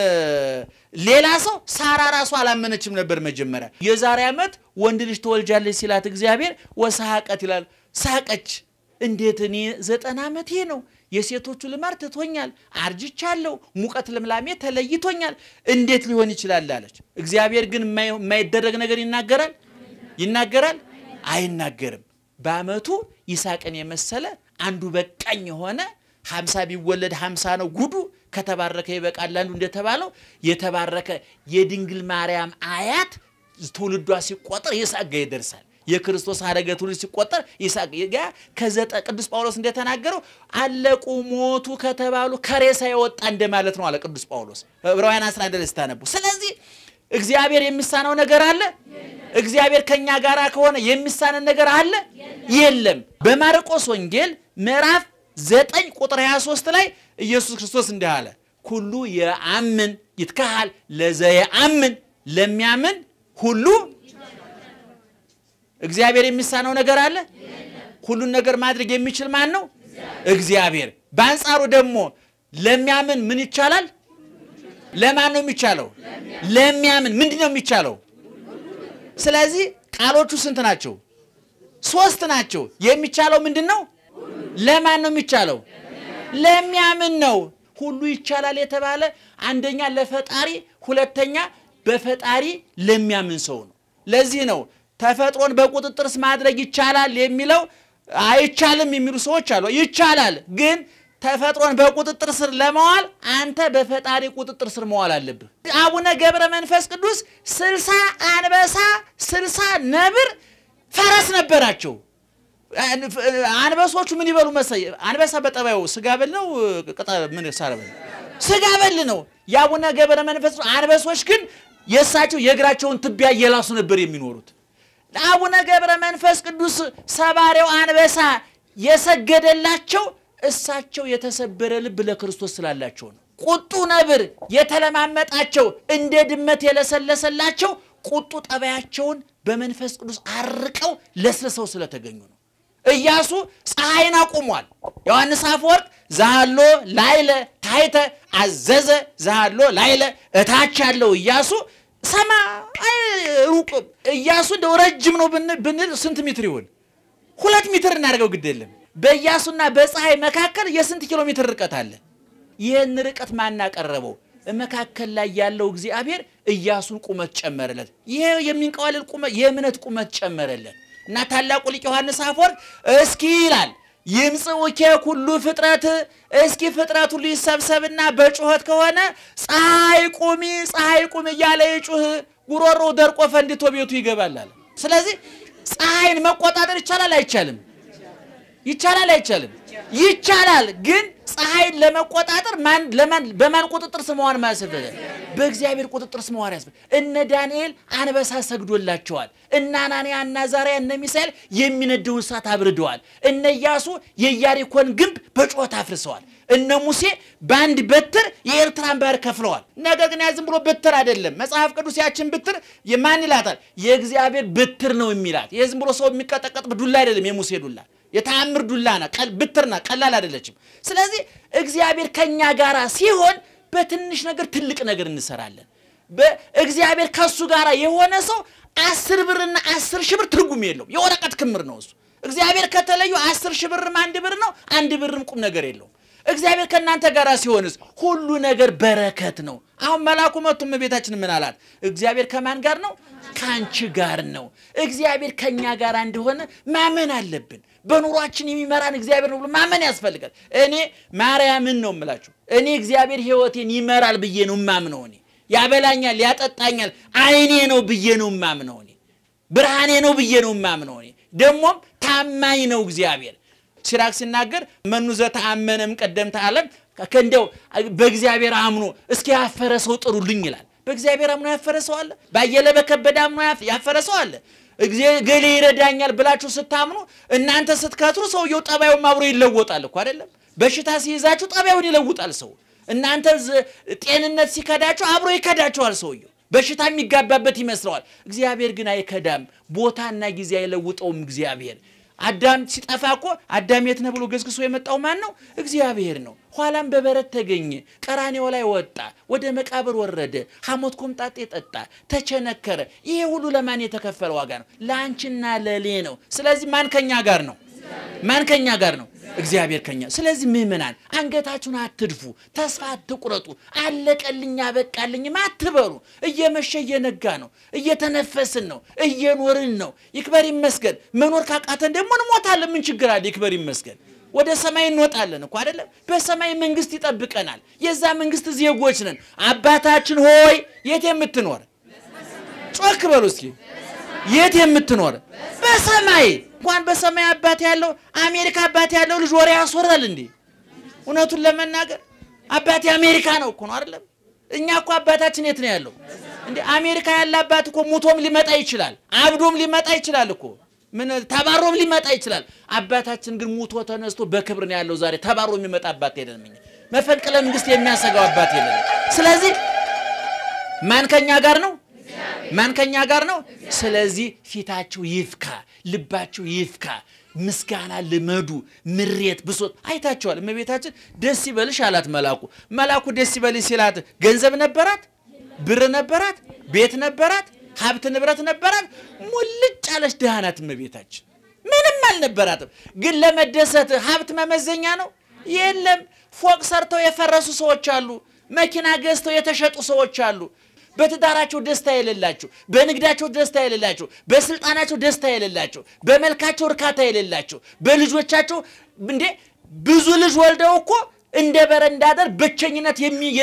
ሌላ ሰው ሳራ ራሱ አላመነችም ነበር መጀመሪያ። የዛሬ ዓመት ወንድ ልጅ ተወልጃለች ሲላት እግዚአብሔር ወሳቀት ይላል። ሳቀች። እንዴት እኔ ዘጠና ዓመቴ ነው የሴቶቹ ልማር ተቶኛል አርጅቻለሁ ሙቀት ለምላሜ ተለይቶኛል እንዴት ሊሆን ይችላል አለች። እግዚአብሔር ግን የማይደረግ ነገር ይናገራል ይናገራል አይናገርም። በአመቱ ይስሐቅን የመሰለ አንዱ በቃኝ ሆነ ሃምሳ ቢወለድ ሃምሳ ነው ጉዱ ከተባረከ ይበቃል አንዱ እንደተባለው የተባረከ የድንግል ማርያም አያት ትውልዷ ሲቆጠር ይስሐቅ ጋር ይደርሳል። የክርስቶስ አረገ ትውልድ ሲቆጠር ይስሐቅ ጋር ከዘጠ ቅዱስ ጳውሎስ እንደተናገረው አለቁ ሞቱ ከተባሉ ከሬሳ የወጣ እንደማለት ነው አለ ቅዱስ ጳውሎስ ዕብራውያን አስራ አንድ ላይ ስታነቡ። ስለዚህ እግዚአብሔር የሚሳነው ነገር አለ? እግዚአብሔር ከኛ ጋራ ከሆነ የሚሳነን ነገር አለ? የለም። በማርቆስ ወንጌል ምዕራፍ ዘጠኝ ቁጥር ሃያ ሶስት ላይ ኢየሱስ ክርስቶስ እንዲህ አለ ኩሉ የአምን ይትካሃል ለዘየአምን ለሚያምን ሁሉ እግዚአብሔር የሚሳነው ነገር አለ? ሁሉን ነገር ማድረግ የሚችል ማን ነው? እግዚአብሔር። በአንጻሩ ደግሞ ለሚያምን ምን ይቻላል? ለማን ነው የሚቻለው? ለሚያምን ምንድነው የሚቻለው? ስለዚህ ቃሎቹ ስንት ናቸው? ሶስት ናቸው። የሚቻለው ምንድነው? ለማን ነው የሚቻለው? ለሚያምን ነው። ሁሉ ይቻላል የተባለ አንደኛ ለፈጣሪ፣ ሁለተኛ በፈጣሪ ለሚያምን ሰው ነው። ለዚህ ነው ተፈጥሮን በቁጥጥርስ ማድረግ ይቻላል የሚለው አይቻልም የሚሉ ሰዎች አሉ። ይቻላል ግን ተፈጥሮን በቁጥጥር ስር ለማዋል አንተ በፈጣሪ ቁጥጥር ስር መዋል አለብህ። አቡነ ገብረ መንፈስ ቅዱስ ስልሳ አንበሳ ስልሳ ነብር ፈረስ ነበራቸው። አንበሶቹ ምን ይበሉ መሰይ? አንበሳ በጠባዩ ስጋ በል ነው ቅጠል ምን ሳረበ ስጋ በል ነው። ያቡነ ገብረ መንፈስ አንበሶች ግን የሳቸው የእግራቸውን ትቢያ እየላሱ ነበር የሚኖሩት። አቡነ ገብረ መንፈስ ቅዱስ ሰባሪው አንበሳ የሰገደላቸው እሳቸው የተሰበረ ልብ ለክርስቶስ ስላላቸው ነው። ቁጡ ነብር የተለማመጣቸው እንደ ድመት የለሰለሰላቸው ቁጡ ጠባያቸውን በመንፈስ ቅዱስ አርቀው ለስለሰው ስለተገኙ ነው። ኢያሱ ፀሐይን አቆሟል። ዮሐንስ አፈወርቅ ዛሎ ላይለ ታይተ አዘዘ ዛሎ ላይለ እታች ያለው ኢያሱ ሰማይ ሩቅ ኢያሱ እንደው ረጅም ነው ብንል ስንት ሜትር ይሆን? ሁለት ሜትር እናደርገው ግድ የለም። በኢያሱና በፀሐይ መካከል የስንት ኪሎ ሜትር ርቀት አለ? ይሄን ርቀት ማን አቀረበው? መካከል ላይ ያለው እግዚአብሔር ኢያሱን ቁመት ጨመረለት። ይሄ የሚንቀዋለል ቁመት የእምነት ቁመት ጨመረለት። እና ታላቁ ሊቅ ዮሐንስ አፈወርቅ እስኪ ይላል ይምጽውከ ሁሉ ፍጥረት እስኪ ፍጥረቱ ሊሰብሰብና በጩኸት ከሆነ ፀሐይ ቁሚ ፀሐይ ቁሚ እያለ ይጩህ ጉሮሮ ደርቆ ፈንድቶ ቤቱ ይገባል አለ። ስለዚህ ፀሐይን መቆጣጠር ይቻላል አይቻልም? ይቻላል አይቻልም? ይቻላል። ግን ፀሐይን ለመቆጣጠር ማን ለማን በማን ቁጥጥር ስር መዋል ማለት ነው? በእግዚአብሔር ቁጥጥር ስር መዋል ያስፈልጋል። እነ ዳንኤል አንበሳ ሰግዶላቸዋል። እነ አናንያና አዛርያ እነ ሚሳኤል የሚነደውን እሳት አብርደዋል። እነ ኢያሱ የኢያሪኮን ግንብ በጩኸት አፍርሰዋል። እነ ሙሴ በአንድ በትር የኤርትራን ባህር ከፍለዋል። ነገር ግን ያዝም ብሎ በትር አይደለም። መጽሐፍ ቅዱስ ያችን በትር የማን ይላታል? የእግዚአብሔር በትር ነው የሚላት። የዝም ብሎ ሰው የሚቀጠቀጥ ዱላ አይደለም። የሙሴ ዱላ የተአምር ዱላና ቀል በትርና ቀላል አይደለችም። ስለዚህ እግዚአብሔር ከኛ ጋራ ሲሆን በትንሽ ነገር ትልቅ ነገር እንሰራለን። በእግዚአብሔር ከሱ ጋራ የሆነ ሰው አስር ብርና አስር ሺህ ብር ትርጉም የለውም የወረቀት ክምር ነው እሱ እግዚአብሔር ከተለዩ አስር ሺህ ብርም አንድ ብር ነው አንድ ብርም ቁም ነገር የለውም እግዚአብሔር ከናንተ ጋር ሲሆንስ ሁሉ ነገር በረከት ነው አሁን መላኩ መጥቶ ቤታችን ምን አላት እግዚአብሔር ከማን ጋር ነው ካንቺ ጋር ነው እግዚአብሔር ከኛ ጋር እንደሆነ ማመን አለብን በኑሯችን የሚመራን እግዚአብሔር ነው ብሎ ማመን ያስፈልጋል እኔ ማርያምን ነው የምላችሁ እኔ እግዚአብሔር ህይወቴን ይመራል ብዬ ነው ማምነው እኔ ያበላኛል ያጠጣኛል አይኔ ነው ብዬ ነው ማምነው እኔ ብርሃኔ ነው ብዬ ነው ማምነው እኔ ደሞም ታማኝ ነው እግዚአብሔር ሲራክ ሲናገር መኑ ዘተአመነም ቀደምተ ዓለም ከእንደው በእግዚአብሔር አምኖ እስኪ ያፈረ ሰው ጥሩልኝ ይላል በእግዚአብሔር አምኖ ያፈረ ሰው አለ ባየለ በከበደ አምኖ ያፈረ ሰው አለ እግዚአብሔር ገሌ ይረዳኛል ብላችሁ ስታምኑ እናንተ ስትከትሩ ሰውየው ጠባዩም አብሮ ይለወጣል እኮ አይደለም በሽታ ሲይዛችሁ ጠባዩን ይለውጣል ሰው እናንተ ጤንነት ሲከዳችሁ አብሮ ይከዳችኋል ሰውየው በሽታ የሚጋባበት ይመስላል እግዚአብሔር ግን አይከዳም ቦታና ጊዜ አይለውጠውም እግዚአብሔር አዳም ሲጠፋኮ አዳም የት ነው ብሎ ገዝግሶ የመጣው ማን ነው እግዚአብሔር ነው ኋላም በበረት ተገኘ ቀራኔው ላይ ወጣ ወደ መቃብር ወረደ ሐሞት ኮምጣጤ ጠጣ ተቸነከረ ይሄ ሁሉ ለማን የተከፈለ ዋጋ ነው ላንቺና ለሌ ነው ስለዚህ ማን ከኛ ጋር ነው ማን ከኛ ጋር ነው እግዚአብሔር ከኛ ስለዚህ ምእመናን አንገታችሁን አትድፉ ተስፋ አትቁረጡ አለቀልኛ በቃልኝ ማትበሩ እየመሸ እየነጋ ነው እየተነፈስን ነው እየኖርን ነው ይክበር ይመስገን መኖር ካቃተን ደግሞ እንሞታለን ምን ችግር አለ ይክበር ይመስገን ወደ ሰማይ እንወጣለን እኮ አይደለም በሰማይ መንግስት ይጠብቀናል የዛ መንግስት ዜጎች ነን አባታችን ሆይ የት የምትኖር ጮክ በሉ እስኪ የት የምትኖር በሰማይ እንኳን በሰማይ አባት ያለው አሜሪካ አባት ያለው ልጅ ወሬ ያስወራል እንዴ እውነቱን ለመናገር አባት አሜሪካ ነው እኮ ነው አይደለም እኛ እኮ አባታችን የት ነው ያለው እንዴ አሜሪካ ያለ አባት እኮ ሙቶም ሊመጣ ይችላል አብዶም ሊመጣ ይችላል እኮ ምን ተባሮም ሊመጣ ይችላል አባታችን ግን ሙቶ ተነስቶ በክብር ነው ያለው ዛሬ ተባሮ የሚመጣ አባት የለም እኛ መፈንቅለ መንግስት የሚያሰጋው አባት የለም ስለዚህ ማን ከኛ ጋር ነው ማን ከኛ ጋር ነው ስለዚህ ፊታችሁ ይፍካ ልባችሁ ይፍካ ምስጋና ለመዱ ምሬት ብሶት አይታችኋል እመቤታችን ደስ ይበልሽ አላት መላኩ መላኩ ደስ ይበልሽ ሲላት ገንዘብ ነበራት ብር ነበራት ቤት ነበራት ሀብት ንብረት ነበራት ሙልጭ አለሽ ደሃናት እመቤታችን ምንም አልነበራትም ግን ለመደሰት ሀብት መመዘኛ ነው የለም ፎቅ ሰርተው የፈረሱ ሰዎች አሉ መኪና ገዝተው የተሸጡ ሰዎች አሉ በትዳራቸው ደስታ የሌላቸው በንግዳቸው ደስታ የሌላቸው በስልጣናቸው ደስታ የሌላቸው በመልካቸው እርካታ የሌላቸው በልጆቻቸው እንዴ ብዙ ልጅ ወልደው እኮ እንደ በረንዳደር በቸኝነት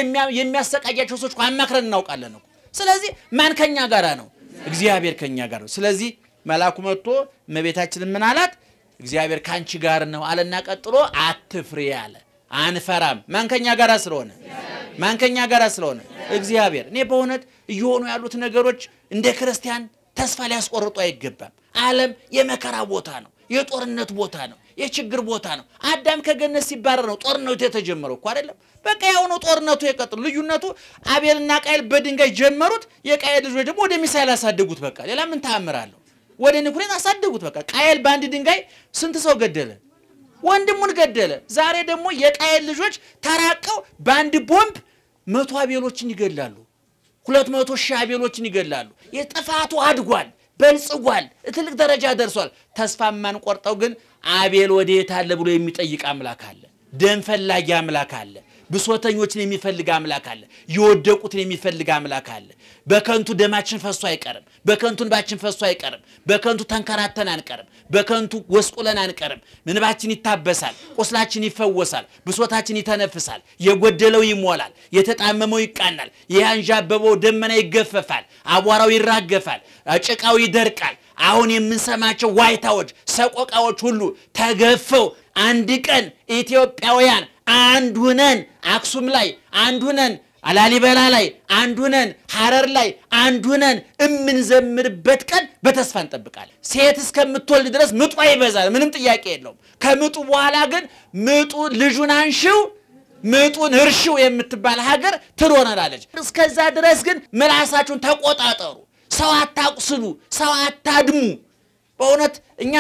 የሚያሰቃያቸው ሰዎች አማክረን እናውቃለን እኮ ስለዚህ ማን ከኛ ጋር ነው እግዚአብሔር ከኛ ጋር ነው ስለዚህ መላኩ መጥቶ እመቤታችንን ምን አላት እግዚአብሔር ካንቺ ጋር ነው አለና ቀጥሎ አትፍሪ ያለ አንፈራም ማን ከኛ ጋር ስለሆነ ማን ከኛ ጋር ስለሆነ እግዚአብሔር እኔ በእውነት እየሆኑ ያሉት ነገሮች እንደ ክርስቲያን ተስፋ ሊያስቆርጡ አይገባም ዓለም የመከራ ቦታ ነው የጦርነት ቦታ ነው የችግር ቦታ ነው አዳም ከገነት ሲባረር ነው ጦርነቱ የተጀመረው እኮ አይደለም በቃ ያው ነው ጦርነቱ የቀጥሉ ልዩነቱ አቤልና ቃየል በድንጋይ ጀመሩት የቃየል ልጆች ደግሞ ወደ ሚሳኤል አሳደጉት በቃ ሌላ ምን ታምራለሁ ወደ ኒኩሌር አሳደጉት በቃ ቃየል ባንድ ድንጋይ ስንት ሰው ገደለ ወንድሙን ገደለ ዛሬ ደግሞ የቃየል ልጆች ተራቀው ባንድ ቦምብ መቶ አቤሎችን ይገላሉ ሁለት መቶ ሺህ አቤሎችን ይገላሉ የጥፋቱ አድጓል በልጽጓል ትልቅ ደረጃ ደርሷል ተስፋ ማን ቆርጠው ግን አቤል ወዴት አለ ብሎ የሚጠይቅ አምላክ አለ ደም ፈላጊ አምላክ አለ ብሶተኞችን የሚፈልግ አምላክ አለ ይወደቁትን የሚፈልግ አምላክ አለ በከንቱ ደማችን ፈሶ አይቀርም በከንቱ እንባችን ፈሶ አይቀርም በከንቱ ተንከራተን አንቀርም በከንቱ ወስቁለን አንቀርም ምንባችን ይታበሳል ቁስላችን ይፈወሳል ብሶታችን ይተነፍሳል የጎደለው ይሞላል የተጣመመው ይቃናል የያንዣበበው ደመና ይገፈፋል አቧራው ይራገፋል ጭቃው ይደርቃል አሁን የምንሰማቸው ዋይታዎች ሰቆቃዎች ሁሉ ተገፈው አንድ ቀን ኢትዮጵያውያን አንድ ሆነን አክሱም ላይ አንድ ሆነን አላሊበላ ላይ አንድ ሆነን ሐረር ላይ አንድ ሆነን እምንዘምርበት ቀን በተስፋ እንጠብቃለን ሴት እስከምትወልድ ድረስ ምጡ ይበዛል ምንም ጥያቄ የለውም ከምጡ በኋላ ግን ምጡ ልጁን አንሺው ምጡን እርሺው የምትባል ሀገር ትሮናለች እስከዛ ድረስ ግን ምላሳችሁን ተቆጣጣሩ ሰው አታቁስሉ ሰው አታድሙ በእውነት እኛ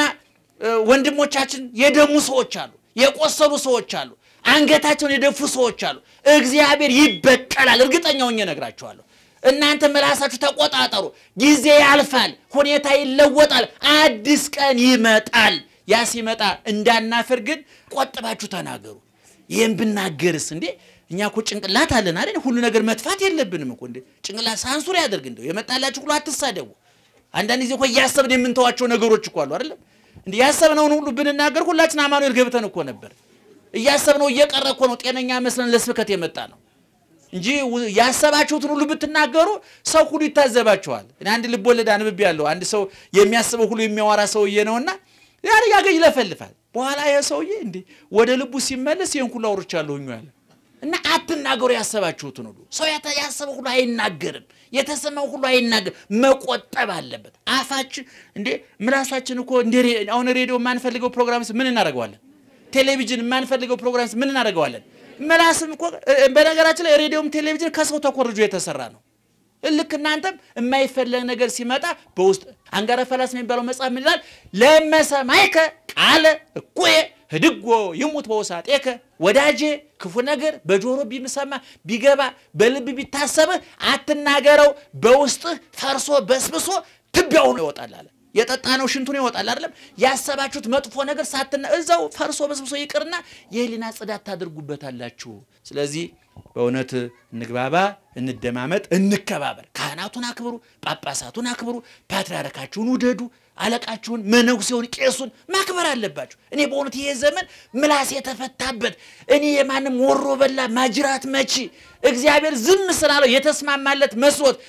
ወንድሞቻችን የደሙ ሰዎች አሉ የቆሰሉ ሰዎች አሉ አንገታቸውን የደፉ ሰዎች አሉ እግዚአብሔር ይበቀላል እርግጠኛው እኛ ነግራችኋለሁ እናንተ መላሳችሁ ተቆጣጣሩ ጊዜ ያልፋል ሁኔታ ይለወጣል አዲስ ቀን ይመጣል ያ ሲመጣ እንዳናፈር ግን ቆጥባችሁ ተናገሩ ይሄን ብናገርስ እንዴ እኛ እኮ ጭንቅላት አለን አይደል ሁሉ ነገር መጥፋት የለብንም እኮ እንዴ ጭንቅላት ሳንሱር ያደርግ እንደው የመጣላችሁ ሁሉ አትሳደቡ አንዳንድ ጊዜ እኮ ያሰብን የምንተዋቸው ነገሮች እኮ አሉ አይደል እንዴ ያሰብነውን ሁሉ ብንናገር ሁላችን አማኑኤል ገብተን እኮ ነበር እያሰብነው እየቀረ እኮ ነው ጤነኛ መስለን ለስብከት የመጣ ነው እንጂ ያሰባችሁትን ሁሉ ብትናገሩ ሰው ሁሉ ይታዘባችኋል እኔ አንድ ልቦለድ አንብቤ ያለው አንድ ሰው የሚያስበው ሁሉ የሚያወራ ሰውዬ ነውና ያር ያገኝ ለፈልፋል በኋላ ያ ሰውዬ እንዴ ወደ ልቡ ሲመለስ ይሄን ሁሉ አውርቻለሁኝ ያለ እና አትናገሩ ያሰባችሁትን ሁሉ ሰው ያሰበው ሁሉ አይናገርም የተሰማው ሁሉ አይናገር መቆጠብ አለበት አፋችን እንዴ ምላሳችን እኮ እንደ አሁን ሬዲዮ ማንፈልገው ፕሮግራምስ ምን እናደርጋለን ቴሌቪዥን ማንፈልገው ፕሮግራምስ ምን እናደርጋለን ምላስም እኮ በነገራችን ላይ ሬዲዮም ቴሌቪዥን ከሰው ተኮርጆ የተሰራ ነው ልክ እናንተም የማይፈልግ ነገር ሲመጣ በውስጥ አንጋራ ፈላስ የሚባለው መጽሐፍ ምን ይላል ለመሰማይከ ቃለ እኮየ ህድጎ ይሙት በውሳጤከ ወዳጄ ክፉ ነገር በጆሮ ቢምሰማ ቢገባ በልብ ቢታሰበ አትናገረው በውስጥ ፈርሶ በስብሶ ትቢያው ነው ይወጣል አለ የጠጣነው ሽንቱ ነው ይወጣል አይደለም ያሰባችሁት መጥፎ ነገር ሳትና እዛው ፈርሶ በስብሶ ይቅርና የህሊና ጽዳት ታደርጉበታላችሁ ስለዚህ በእውነት እንግባባ እንደማመጥ እንከባበር ካህናቱን አክብሩ ጳጳሳቱን አክብሩ ፓትርያርካችሁን ውደዱ አለቃችሁን መነኩሴውን ቄሱን ማክበር አለባችሁ እኔ በእውነት ይሄ ዘመን ምላስ የተፈታበት እኔ የማንም ወሮ በላ ማጅራት መቺ እግዚአብሔር ዝም ስላለው የተስማማለት መስሎት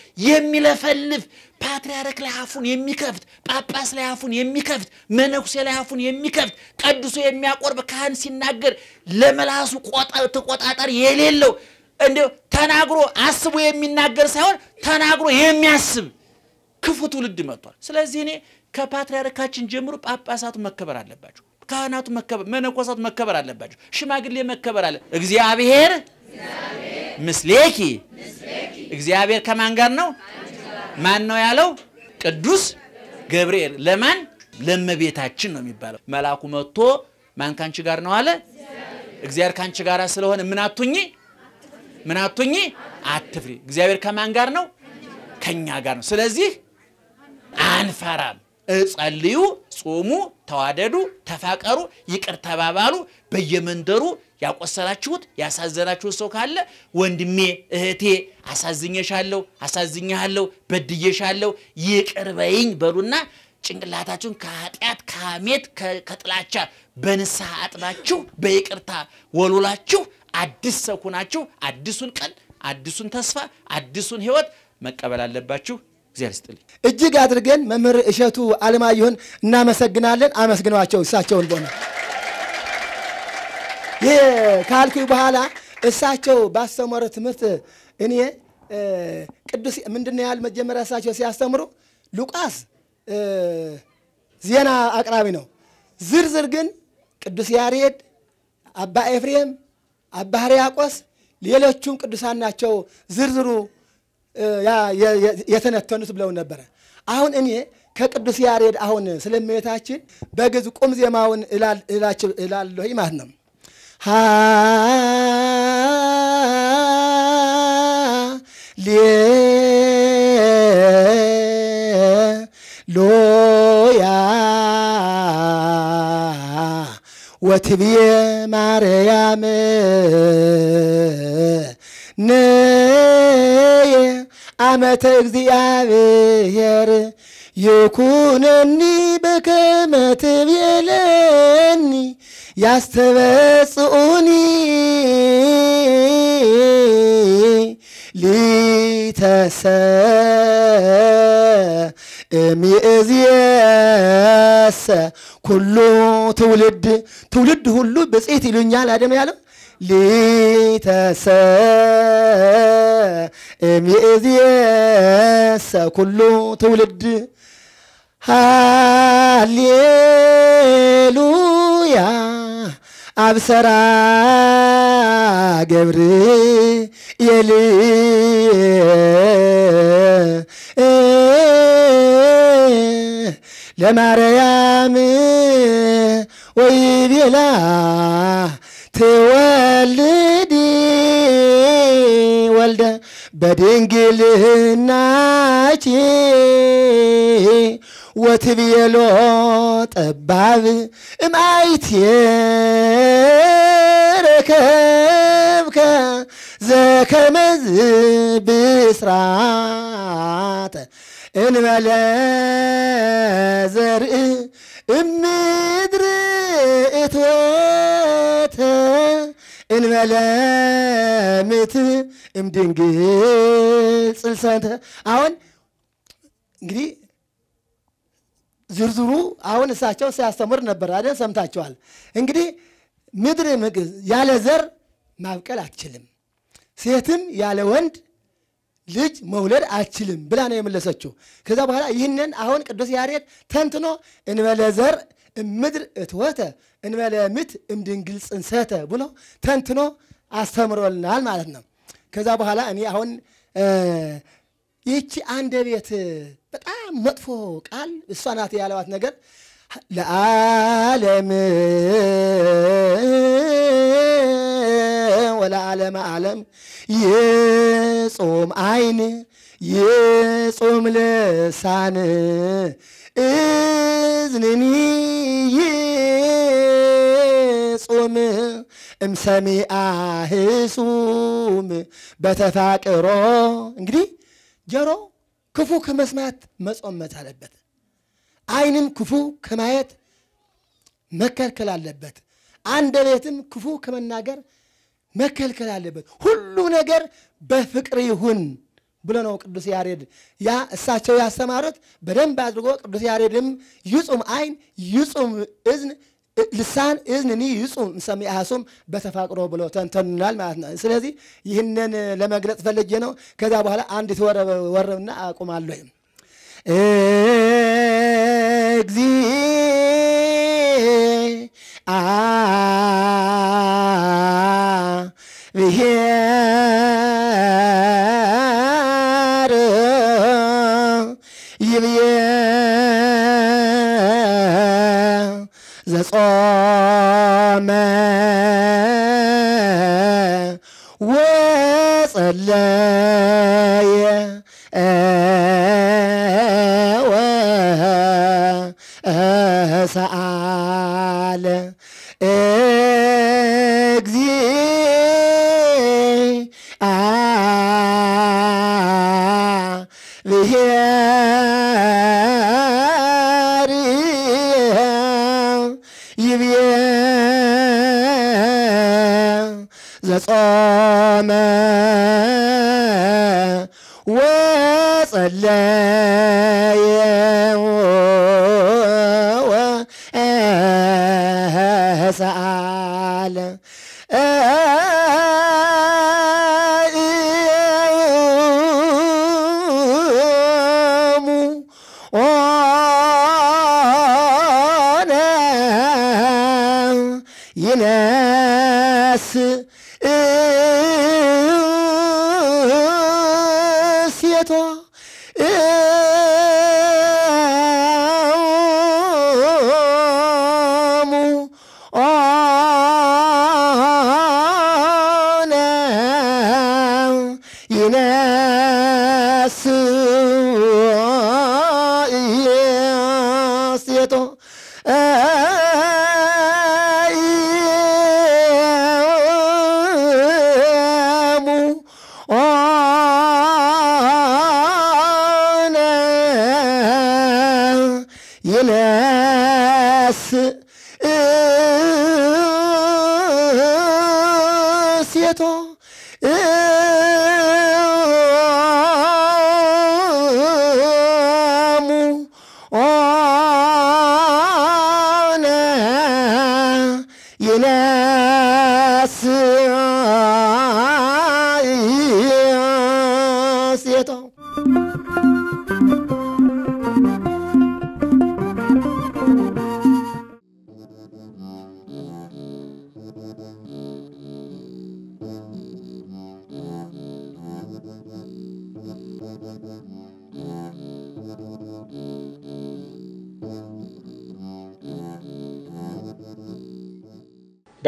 የሚለፈልፍ ፓትርያርክ ላይ አፉን የሚከፍት ጳጳስ ላይ አፉን የሚከፍት መነኩሴ ላይ አፉን የሚከፍት ቅዱስ የሚያቆርብ ካህን ሲናገር ለመላሱ ቆጣ ተቆጣጣሪ የሌለው እንዴ ተናግሮ አስቦ የሚናገር ሳይሆን ተናግሮ የሚያስብ ክፉ ትውልድ መጥቷል ስለዚህ እኔ ከፓትርያርካችን ጀምሮ ጳጳሳቱ መከበር አለባቸው ካህናቱ መከበር መነኮሳቱ መከበር አለባቸው ሽማግሌ መከበር አለ እግዚአብሔር እግዚአብሔር ምስሌኪ ምስሌኪ እግዚአብሔር ከማን ጋር ነው ማን ነው ያለው ቅዱስ ገብርኤል ለማን ለመቤታችን ነው የሚባለው መልአኩ መጥቶ ማን ካንቺ ጋር ነው አለ እግዚአብሔር ካንቺ ጋር ስለሆነ ምን አትሁኚ ምን አትሁኚ አትፍሪ እግዚአብሔር ከማን ጋር ነው ከኛ ጋር ነው ስለዚህ አንፈራም እጸልዩ ጾሙ ተዋደዱ ተፋቀሩ ይቅር ተባባሉ በየመንደሩ ያቆሰላችሁት ያሳዘናችሁት ሰው ካለ ወንድሜ እህቴ አሳዝኘሻለሁ አሳዝኛለሁ በድየሻለሁ ይቅር በይኝ በሉና ጭንቅላታችሁን ከኃጢአት ከሐሜት ከጥላቻ በንስሐ አጥባችሁ በይቅርታ ወሉላችሁ አዲስ ሰው ሆናችሁ አዲሱን ቀን አዲሱን ተስፋ አዲሱን ህይወት መቀበል አለባችሁ እግዚአብሔር ይስጥልኝ እጅግ አድርገን መምህር እሸቱ አለማየሁን እናመሰግናለን አመስግኗቸው እሳቸውን ቦነ የካልኩ በኋላ እሳቸው ባስተማሩ ትምህርት እኔ ቅዱስ ምንድነው ያል መጀመሪያ እሳቸው ሲያስተምሩ ሉቃስ ዜና አቅራቢ ነው ዝርዝር ግን ቅዱስ ያሬድ አባ ኤፍሬም አባ ሕርያቆስ ሌሎቹም ቅዱሳን ናቸው ዝርዝሩ ያ የተነተኑት ብለው ነበር አሁን እኔ ከቅዱስ ያሬድ አሁን ስለመታችን በግዝ ቁም ዜማውን እላል እላችሁ እላለሁ ማለት ነው ሃ ሌ ሎያ ወትብየ ማርያም ነየ አመተ እግዚአብሔር ይኩነኒ በከመ ትቤለኒ ያስተበጽኡኒ ሊተሰ እሚእዝየሰ ኩሉ ትውልድ ትውልድ ሁሉ በጽይት ይሉኛል አደም ያለው ሊተሰ እሚእዝየሰ ኩሉ ትውልድ ሃሌሉያ አብሰራ ገብርኤል ለማርያም ወይቤላ ትወልዲ ወልደ በድንግልናች ወትቤሎ ጠባብ እማይት ረከብከ ዘከመዝ ብስራተ እንበለ ዘርኢ እምድር እትወተ እንበለ ምት እምድንግል ጽልሰተ። አሁን እንግዲህ ዝርዝሩ አሁን እሳቸው ሲያስተምር ነበር አይደል? ሰምታችኋል። እንግዲህ ምድር ያለ ዘር ማብቀል አትችልም፣ ሴትም ያለ ወንድ ልጅ መውለድ አትችልም ብላ ነው የመለሰችው። ከዛ በኋላ ይህንን አሁን ቅዱስ ያሬድ ተንትኖ እንበለ ዘር እምድር እትወተ እንበለ ምት እምድንግል ጽንሰተ ብሎ ተንትኖ አስተምሮልናል ማለት ነው። ከዛ በኋላ እኔ አሁን ይህቺ አንደበት በጣም መጥፎ ቃል እሷ ናት ያለዋት ነገር ለዓለም ወለዓለመ ዓለም የጾም ዓይን የጾም ልሳን እዝንኒ የጾም እምሰሚአ ህሱም በተፋቅሮ። እንግዲህ ጆሮ ክፉ ከመስማት መጾም መቻል አለበት። ዓይንም ክፉ ከማየት መከልከል አለበት። አንደበትም ክፉ ከመናገር መከልከል አለበት። ሁሉ ነገር በፍቅር ይሁን ብሎ ነው ቅዱስ ያሬድ ያ እሳቸው ያስተማሩት በደንብ አድርጎ። ቅዱስ ያሬድም ይጹም ዓይን ይጹም እዝን ልሳን እዝንኒ ይጹም እምሰሚአ ህሱም በተፋቅሮ ብሎ ተንተኑናል ማለት ነው። ስለዚህ ይህንን ለመግለጽ ፈልጌ ነው። ከዛ በኋላ አንዲት ወረብና አቁማለሁ። እግዚአብሔር ይብየ ዘጾመ ወጸለየ ወሰአለ እግዚአብሔር ይብየ ዘጾመ ወጸለየ ወሰአለ ይነስ ሴቷ ይነስ ሴቷ ይነስ ሴቷ ይነስ ሴቷ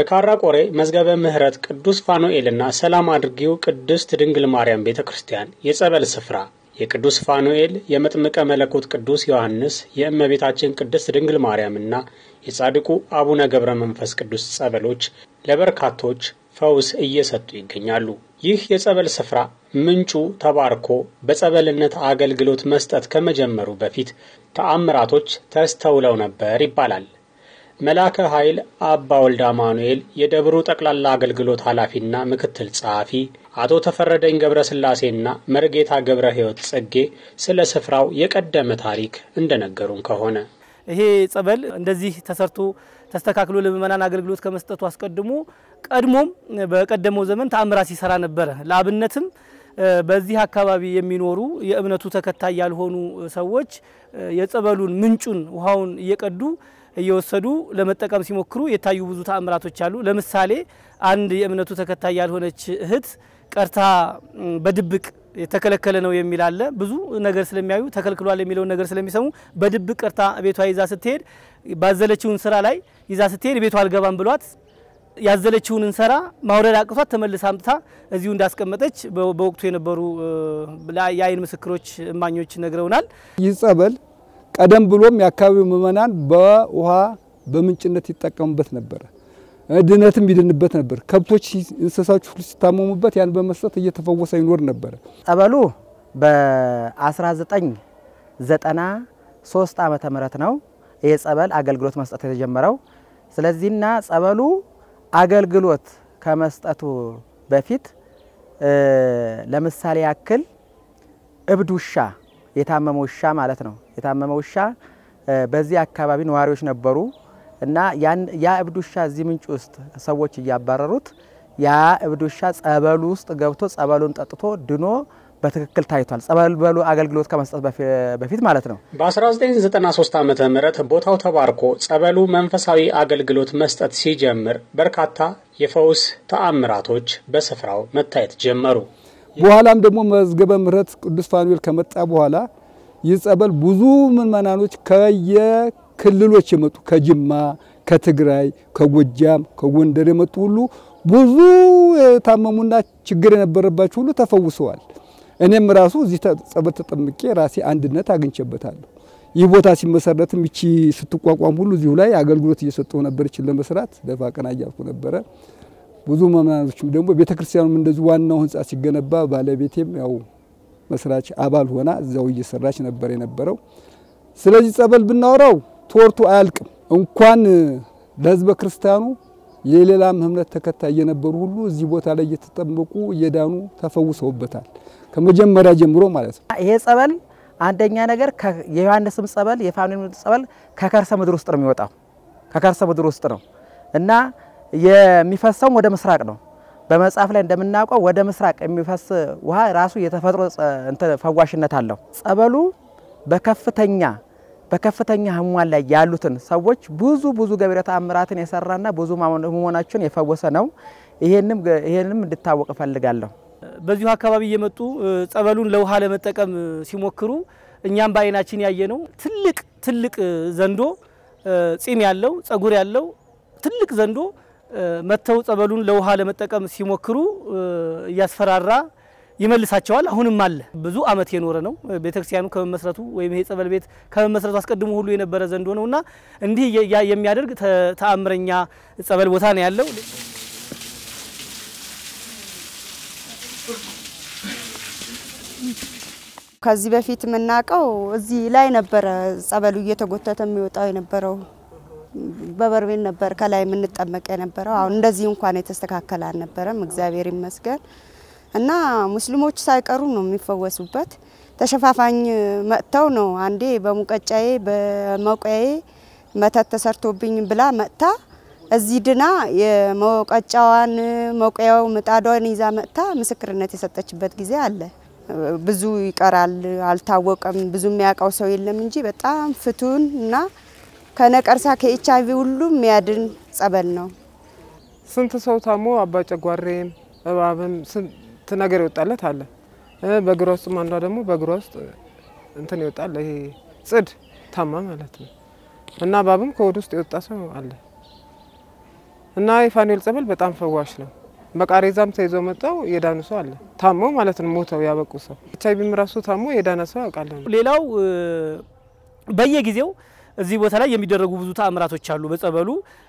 በካራ ቆሬ መዝገበ ምህረት ቅዱስ ፋኑኤልና ሰላም አድርጊው ቅድስት ድንግል ማርያም ቤተክርስቲያን የጸበል ስፍራ የቅዱስ ፋኑኤል የመጥምቀ መለኮት ቅዱስ ዮሐንስ የእመቤታችን ቅድስት ድንግል ማርያምና የጻድቁ አቡነ ገብረ መንፈስ ቅዱስ ጸበሎች ለበርካቶች ፈውስ እየሰጡ ይገኛሉ። ይህ የጸበል ስፍራ ምንጩ ተባርኮ በጸበልነት አገልግሎት መስጠት ከመጀመሩ በፊት ተአምራቶች ተስተውለው ነበር ይባላል። መላከ ኃይል አባ ወልደ አማኑኤል የደብሩ ጠቅላላ አገልግሎት ኃላፊና ምክትል ጸሐፊ አቶ ተፈረደኝ ገብረ ስላሴና መርጌታ ገብረ ሕይወት ጸጌ ስለ ስፍራው የቀደመ ታሪክ እንደነገሩን ከሆነ ይሄ ጸበል እንደዚህ ተሰርቶ ተስተካክሎ ለምእመናን አገልግሎት ከመስጠቱ አስቀድሞ ቀድሞም በቀደመው ዘመን ተአምራት ሲሰራ ነበር። ለአብነትም በዚህ አካባቢ የሚኖሩ የእምነቱ ተከታይ ያልሆኑ ሰዎች የጸበሉን ምንጩን ውሃውን እየቀዱ እየወሰዱ ለመጠቀም ሲሞክሩ የታዩ ብዙ ተአምራቶች አሉ። ለምሳሌ አንድ የእምነቱ ተከታይ ያልሆነች እህት ቀርታ በድብቅ የተከለከለ ነው የሚል አለ። ብዙ ነገር ስለሚያዩ ተከልክሏል የሚለው ነገር ስለሚሰሙ በድብቅ ቀርታ ቤቷ ይዛ ስትሄድ ባዘለችውን ስራ ላይ ይዛ ስትሄድ ቤቷ አልገባም ብሏት ያዘለችውን እንሰራ ማውረድ አቅቷት ተመልሳ አምጥታ እዚሁ እንዳስቀመጠች በወቅቱ የነበሩ የአይን ምስክሮች እማኞች ነግረውናል። ይጸበል ቀደም ብሎም ያካባቢው ምእመናን በውሃ በምንጭነት ይጠቀሙበት ነበር። ድነትም ይድንበት ነበር። ከብቶች እንስሳዎች ሁሉ ሲታመሙበት ያን በመስጠት እየተፈወሰ ይኖር ነበር። ጸበሉ በ1993 ዓመተ ምህረት ነው ይሄ ጸበል አገልግሎት መስጠት የተጀመረው። ስለዚህና ጸበሉ አገልግሎት ከመስጠቱ በፊት ለምሳሌ ያክል እብዱሻ የታመመው ውሻ ማለት ነው። የታመመው ውሻ በዚህ አካባቢ ነዋሪዎች ነበሩ እና ያን ያ እብዱሻ እዚህ ምንጭ ውስጥ ሰዎች እያባረሩት ያ እብዱሻ ጸበሉ ውስጥ ገብቶ ጸበሉን ጠጥቶ ድኖ በትክክል ታይቷል። ጸበሉ አገልግሎት ከመስጠት በፊት ማለት ነው። በ1993 ዓመተ ምህረት ቦታው ተባርኮ ጸበሉ መንፈሳዊ አገልግሎት መስጠት ሲጀምር በርካታ የፈውስ ተአምራቶች በስፍራው መታየት ጀመሩ። በኋላም ደግሞ መዝገበ ምህረት ቅዱስ ፋኑኤል ከመጣ በኋላ ይጸበል ብዙ ምእመናኖች ከየክልሎች የመጡ ከጅማ፣ ከትግራይ፣ ከጎጃም፣ ከጎንደር የመጡ ሁሉ ብዙ ታመሙና ችግር የነበረባቸው ሁሉ ተፈውሰዋል። እኔም ራሱ እዚህ ጸበል ተጠምቄ ራሴ አንድነት አግኝቼበታለሁ። ይህ ቦታ ሲመሰረትም እቺ ስትቋቋም ሁሉ እዚሁ ላይ አገልግሎት እየሰጠው ነበር። እቺ ለመስራት ደፋ ቀና እያልኩ ነበር። ብዙ መምናኖችም ደግሞ ቤተክርስቲያኑም እንደዚህ ዋናው ህንጻ ሲገነባ ባለቤቴም ያው መስራች አባል ሆና እዛው እየሰራች ነበር የነበረው። ስለዚህ ጸበል ብናወራው ተወርቶ አያልቅም። እንኳን ለህዝበ ክርስቲያኑ የሌላም እምነት ተከታይ የነበሩ ሁሉ እዚህ ቦታ ላይ እየተጠመቁ እየዳኑ ተፈውሰውበታል ከመጀመሪያ ጀምሮ ማለት ነው። ይሄ ጸበል አንደኛ ነገር የዮሐንስም ጸበል የፋኑኤልም ጸበል ከከርሰ ምድር ውስጥ ነው የሚወጣው። ከከርሰ ምድር ውስጥ ነው እና የሚፈሰው ወደ ምስራቅ ነው። በመጽሐፍ ላይ እንደምናውቀው ወደ ምስራቅ የሚፈስ ውሃ ራሱ የተፈጥሮ እንተ ፈዋሽነት አለው። ጸበሉ በከፍተኛ በከፍተኛ ህሙማን ላይ ያሉትን ሰዎች ብዙ ብዙ ገቢረ ተአምራትን የሰራና ብዙ ህሙማናቸውን የፈወሰ ነው። ይሄንም ይሄንም እንድታወቅ ፈልጋለሁ። በዚሁ አካባቢ የመጡ ጸበሉን ለውሃ ለመጠቀም ሲሞክሩ እኛም ባይናችን ያየነው ትልቅ ትልቅ ዘንዶ ጺም ያለው ጸጉር ያለው ትልቅ ዘንዶ መተው ጸበሉን ለውሃ ለመጠቀም ሲሞክሩ ያስፈራራ ይመልሳቸዋል። አሁንም አለ ብዙ አመት የኖረ ነው። ቤተክርስቲያኑ ከመመስረቱ ወይም ይሄ ጸበል ቤት ከመመስረቱ አስቀድሞ ሁሉ የነበረ ዘንዶ ነውና እንዲህ የሚያደርግ ተአምረኛ ጸበል ቦታ ነው ያለው። ከዚህ በፊት መናቀው እዚህ ላይ ነበር ጸበሉ እየተጎተተ የሚወጣው የነበረው በበርሜል ነበር ከላይ ምን ተጠመቀ የነበረው። አሁን እንደዚህ እንኳን የተስተካከለ አልነበረም እግዚአብሔር ይመስገን። እና ሙስሊሞች ሳይቀሩ ነው የሚፈወሱበት። ተሸፋፋኝ መጥተው ነው አንዴ በሙቀጫዬ በመቆያዬ መተት ተሰርቶብኝ ብላ መጥታ እዚህ ድና የመቆጫዋን መቆያው ምጣዷን ይዛ መጥታ ምስክርነት የሰጠችበት ጊዜ አለ። ብዙ ይቀራል አልታወቀም ብዙ የሚያውቀው ሰው የለም እንጂ በጣም ፍቱን እና ከነቀርሳ ከኤችአይቪ ሁሉ የሚያድን ጸበል ነው። ስንት ሰው ታሞ አባጨጓሬም እባብም ስንት ነገር ይወጣለት አለ። በእግሯ ውስጥ አንዷ ደግሞ በእግሯ ውስጥ እንትን ይወጣል ይሄ ጽድ ታማ ማለት ነው። እና እባብም ከወድ ውስጥ ይወጣ ሰው አለ። እና የፋኑኤል ጸበል በጣም ፈዋሽ ነው። በቃሬዛም ተይዞ መጣው የዳኑ ሰው አለ ታሞ ማለት ነው ሞተው ያበቁ ሰው ኤችአይቪም ራሱ ታሞ የዳነ ሰው አውቃለሁ። ሌላው በየጊዜው እዚህ ቦታ ላይ የሚደረጉ ብዙ ተአምራቶች አሉ። በጸበሉ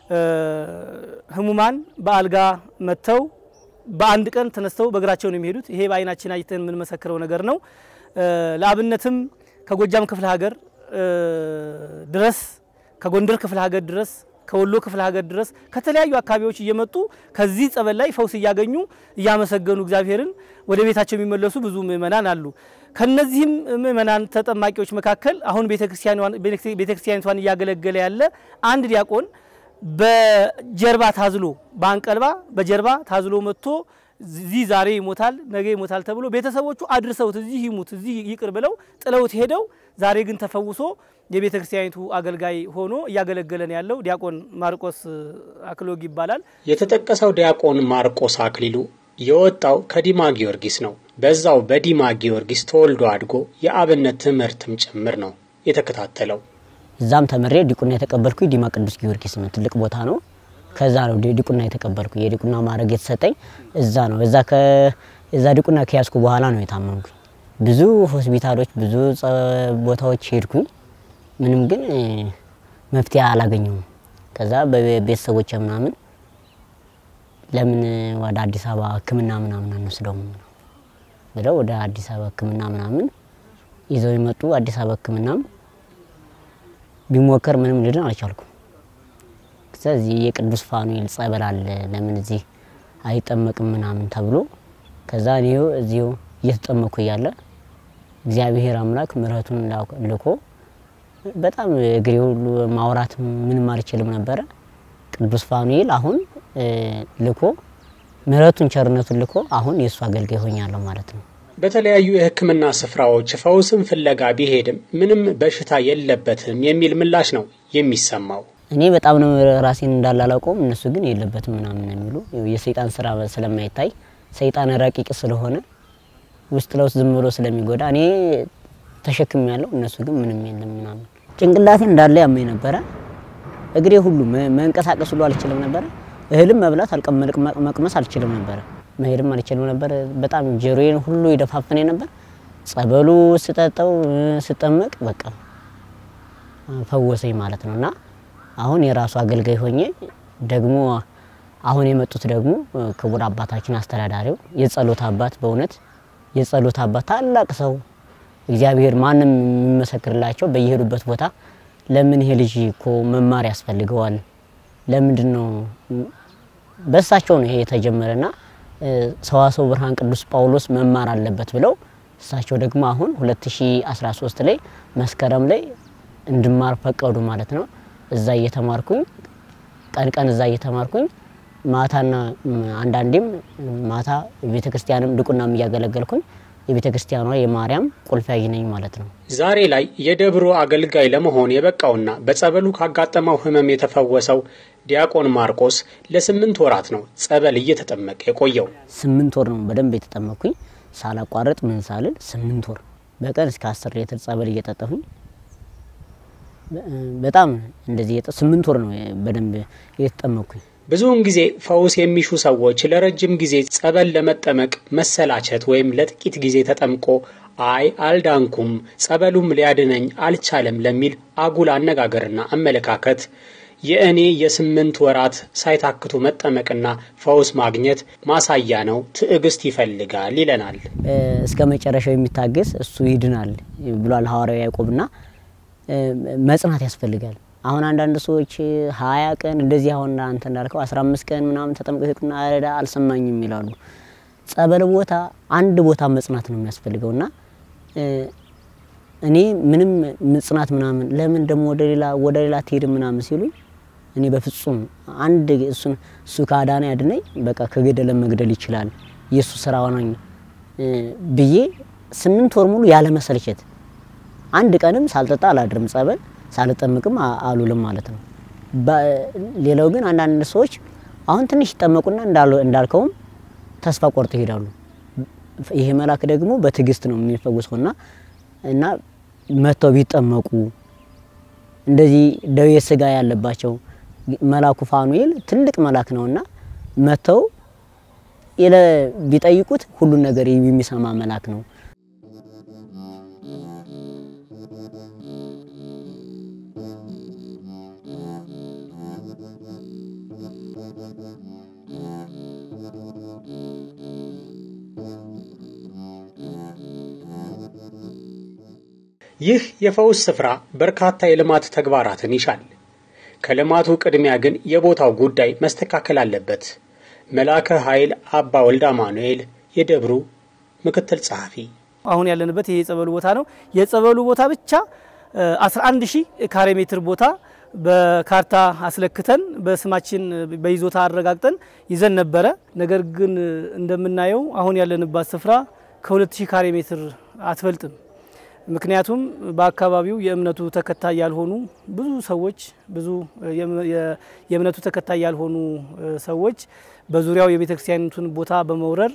ህሙማን በአልጋ መተው በአንድ ቀን ተነስተው በእግራቸው ነው የሚሄዱት። ይሄ በአይናችን አይተን ምን መሰክረው ነገር ነው። ለአብነትም ከጎጃም ክፍለ ሀገር ድረስ ከጎንደር ክፍለ ሀገር ድረስ ከወሎ ክፍለ ሀገር ድረስ ከተለያዩ አካባቢዎች እየመጡ ከዚህ ጸበል ላይ ፈውስ እያገኙ እያመሰገኑ እግዚአብሔርን ወደ ቤታቸው የሚመለሱ ብዙ ምእመናን አሉ። ከነዚህም ምእመናን ተጠማቂዎች መካከል አሁን ቤተክርስቲያኗን ቤተክርስቲያኒቷን እያገለገለ ያለ አንድ ዲያቆን በጀርባ ታዝሎ ባንቀልባ በጀርባ ታዝሎ መጥቶ እዚህ ዛሬ ይሞታል ነገ ይሞታል ተብሎ ቤተሰቦቹ አድርሰውት እዚህ ይሙት እዚህ ይቅር ብለው ጥለውት ሄደው ዛሬ ግን ተፈውሶ የቤተክርስቲያኒቱ አገልጋይ ሆኖ እያገለገለን ያለው ዲያቆን ማርቆስ አክሎግ ይባላል። የተጠቀሰው ዲያቆን ማርቆስ አክሊሉ የወጣው ከዲማ ጊዮርጊስ ነው። በዛው በዲማ ጊዮርጊስ ተወልዶ አድጎ የአብነት ትምህርትም ጭምር ነው የተከታተለው። እዛም ተመሬ ዲቁና የተቀበልኩኝ ዲማ ቅዱስ ጊዮርጊስ ነው። ትልቅ ቦታ ነው። ከዛ ነው ዲቁና የተቀበልኩ የዲቁና ማዕረግ የተሰጠኝ እዛ ነው። እዛ ከዛ ዲቁና ከያዝኩ በኋላ ነው የታመምኩኝ። ብዙ ሆስፒታሎች ብዙ ቦታዎች ሄድኩኝ። ምንም ግን መፍትሄ አላገኘሁም። ከዛ በቤተሰቦቼ ምናምን ለምን ወደ አዲስ አበባ ሕክምና ምናምን አንወስደውም ብለው ወደ አዲስ አበባ ሕክምና ምናምን ይዘው ይመጡ። አዲስ አበባ ሕክምናም ቢሞከር ምንም ልድን አልቻልኩም። ስለዚህ የቅዱስ ፋኑኤል ጸበል አለ ለምን እዚህ አይጠመቅም ምናምን ተብሎ ከዛ ነው እዚሁ እየተጠመኩ ያለ እግዚአብሔር አምላክ ምሕረቱን ልኮ በጣም እግሬ ሁሉ ማውራት ምንም አልችልም ነበር። ቅዱስ ፋኑኤል አሁን ልኮ ምሕረቱን ቸርነቱን ልኮ አሁን የሱ አገልጋይ ሆኛለሁ ማለት ነው። በተለያዩ የሕክምና ስፍራዎች ፈውስን ፍለጋ ቢሄድም ምንም በሽታ የለበትም የሚል ምላሽ ነው የሚሰማው። እኔ በጣም ነው ራሴን እንዳላላቀው እነሱ ግን የለበትም ምናምን የሚሉ የሰይጣን ስራ ስለማይታይ ሰይጣን ረቂቅ ስለሆነ ውስጥ ለውስጥ ዝም ብሎ ስለሚጎዳ እኔ ተሸክም ያለው እነሱ ግን ምንም የለም ምናምን ጭንቅላቴ እንዳለ ያመኝ ነበር። እግሬ ሁሉ መንቀሳቀስ ሁሉ አልችልም ነበር። እህልም መብላት አልቀመልቅ መቅመስ አልችልም ነበር። መሄድም አልችልም ነበር። በጣም ጀሮዬን ሁሉ ይደፋፈነኝ ነበር። ጸበሉ ስጠጣው ስጠመቅ በቃ ፈወሰኝ ማለት ነውና አሁን የራሱ አገልጋይ ሆኜ ደግሞ አሁን የመጡት ደግሞ ክቡር አባታችን አስተዳዳሪው የጸሎት አባት በእውነት የጸሎት አባት ታላቅ ሰው እግዚአብሔር ማንም የሚመሰክርላቸው በየሄዱበት ቦታ ለምን ይሄ ልጅ እኮ መማር ያስፈልገዋል ለምንድነው በሳቸው ነው ይሄ የተጀመረና ሰዋሰው ብርሃን ቅዱስ ጳውሎስ መማር አለበት ብለው እሳቸው ደግሞ አሁን ሁለት ሺህ አስራ ሶስት ላይ መስከረም ላይ እንድማር ፈቀዱ ማለት ነው። እዛ እየተማርኩኝ ቀን ቀን እዛ እየተማርኩኝ ማታና አንዳንዴም ማታ ቤተክርስቲያንም ድቁናም እያገለገልኩኝ የቤተክርስቲያኗ የማርያም ቁልፊያይ ነኝ ማለት ነው። ዛሬ ላይ የደብሩ አገልጋይ ለመሆን የበቃውና በጸበሉ ካጋጠመው ህመም የተፈወሰው ዲያቆን ማርቆስ ለስምንት ወራት ነው ጸበል እየተጠመቀ የቆየው። ስምንት ወር ነው በደንብ የተጠመቅኩኝ ሳላቋርጥ ምን ሳልል ስምንት ወር በቀን እስከ አስር ሊትር ጸበል እየተጠጣሁኝ በጣም እንደዚህ የጠ ስምንት ወር ነው በደንብ የተጠመቅኩኝ። ብዙውን ጊዜ ፈውስ የሚሹ ሰዎች ለረጅም ጊዜ ጸበል ለመጠመቅ መሰላቸት ወይም ለጥቂት ጊዜ ተጠምቆ አይ አልዳንኩም ጸበሉም ሊያድነኝ አልቻለም ለሚል አጉል አነጋገርና አመለካከት የእኔ የስምንት ወራት ሳይታክቱ መጠመቅና ፈውስ ማግኘት ማሳያ ነው። ትዕግስት ይፈልጋል ይለናል። እስከ መጨረሻው የሚታገስ እሱ ይድናል ብሏል ሐዋርያው ያዕቆብና መጽናት ያስፈልጋል። አሁን አንዳንድ ሰዎች ሃያ ቀን እንደዚህ አሁን አንተ እንዳልከው አስራ አምስት ቀን ምናምን ተጠምቀውና አረዳ አልሰማኝም ይላሉ። ጸበል ቦታ አንድ ቦታ መጽናት ነው የሚያስፈልገውና እኔ ምንም መጽናት ምናምን ለምን ደሞ ወደ ሌላ ወደ ሌላ ትሄድ ምናምን ሲሉኝ እኔ በፍጹም አንድ እሱን እሱ ካዳነ ያድነኝ በቃ ከገደለ መግደል ይችላል ኢየሱስ ስራው ነው ብዬ ስምንት ወር ሙሉ ያለ መሰልቸት አንድ ቀንም ሳልጠጣ አላድርም ጸበል ሳልጠምቅም አሉልም ማለት ነው። ሌላው ግን አንዳንድ ሰዎች አሁን ትንሽ ይጠመቁና እንዳልከውም ተስፋ ቆርጠው ይሄዳሉ። ይሄ መልአክ ደግሞ በትግስት ነው የሚፈወሰውና እና መተው ቢጠመቁ እንደዚህ ደዌ ስጋ ያለባቸው መላኩ ፋኑኤል ትልቅ መላክ ነውና መተው ኢለ ቢጠይቁት ሁሉ ነገር የሚሰማ መላክ ነው። ይህ የፈውስ ስፍራ በርካታ የልማት ተግባራትን ይሻል። ከልማቱ ቅድሚያ ግን የቦታው ጉዳይ መስተካከል አለበት። መላከ ኃይል አባ ወልደ አማኑኤል የደብሩ ምክትል ጸሐፊ አሁን ያለንበት ይሄ የጸበሉ ቦታ ነው። የጸበሉ ቦታ ብቻ አስራ አንድ ሺህ ካሬ ሜትር ቦታ በካርታ አስለክተን በስማችን በይዞታ አረጋግጠን ይዘን ነበረ። ነገር ግን እንደምናየው አሁን ያለንበት ስፍራ ከሁለት ሺህ ካሬ ሜትር አትበልጥም። ምክንያቱም በአካባቢው የእምነቱ ተከታይ ያልሆኑ ብዙ ሰዎች ብዙ የእምነቱ ተከታይ ያልሆኑ ሰዎች በዙሪያው የቤተክርስቲያኑን ቦታ በመውረር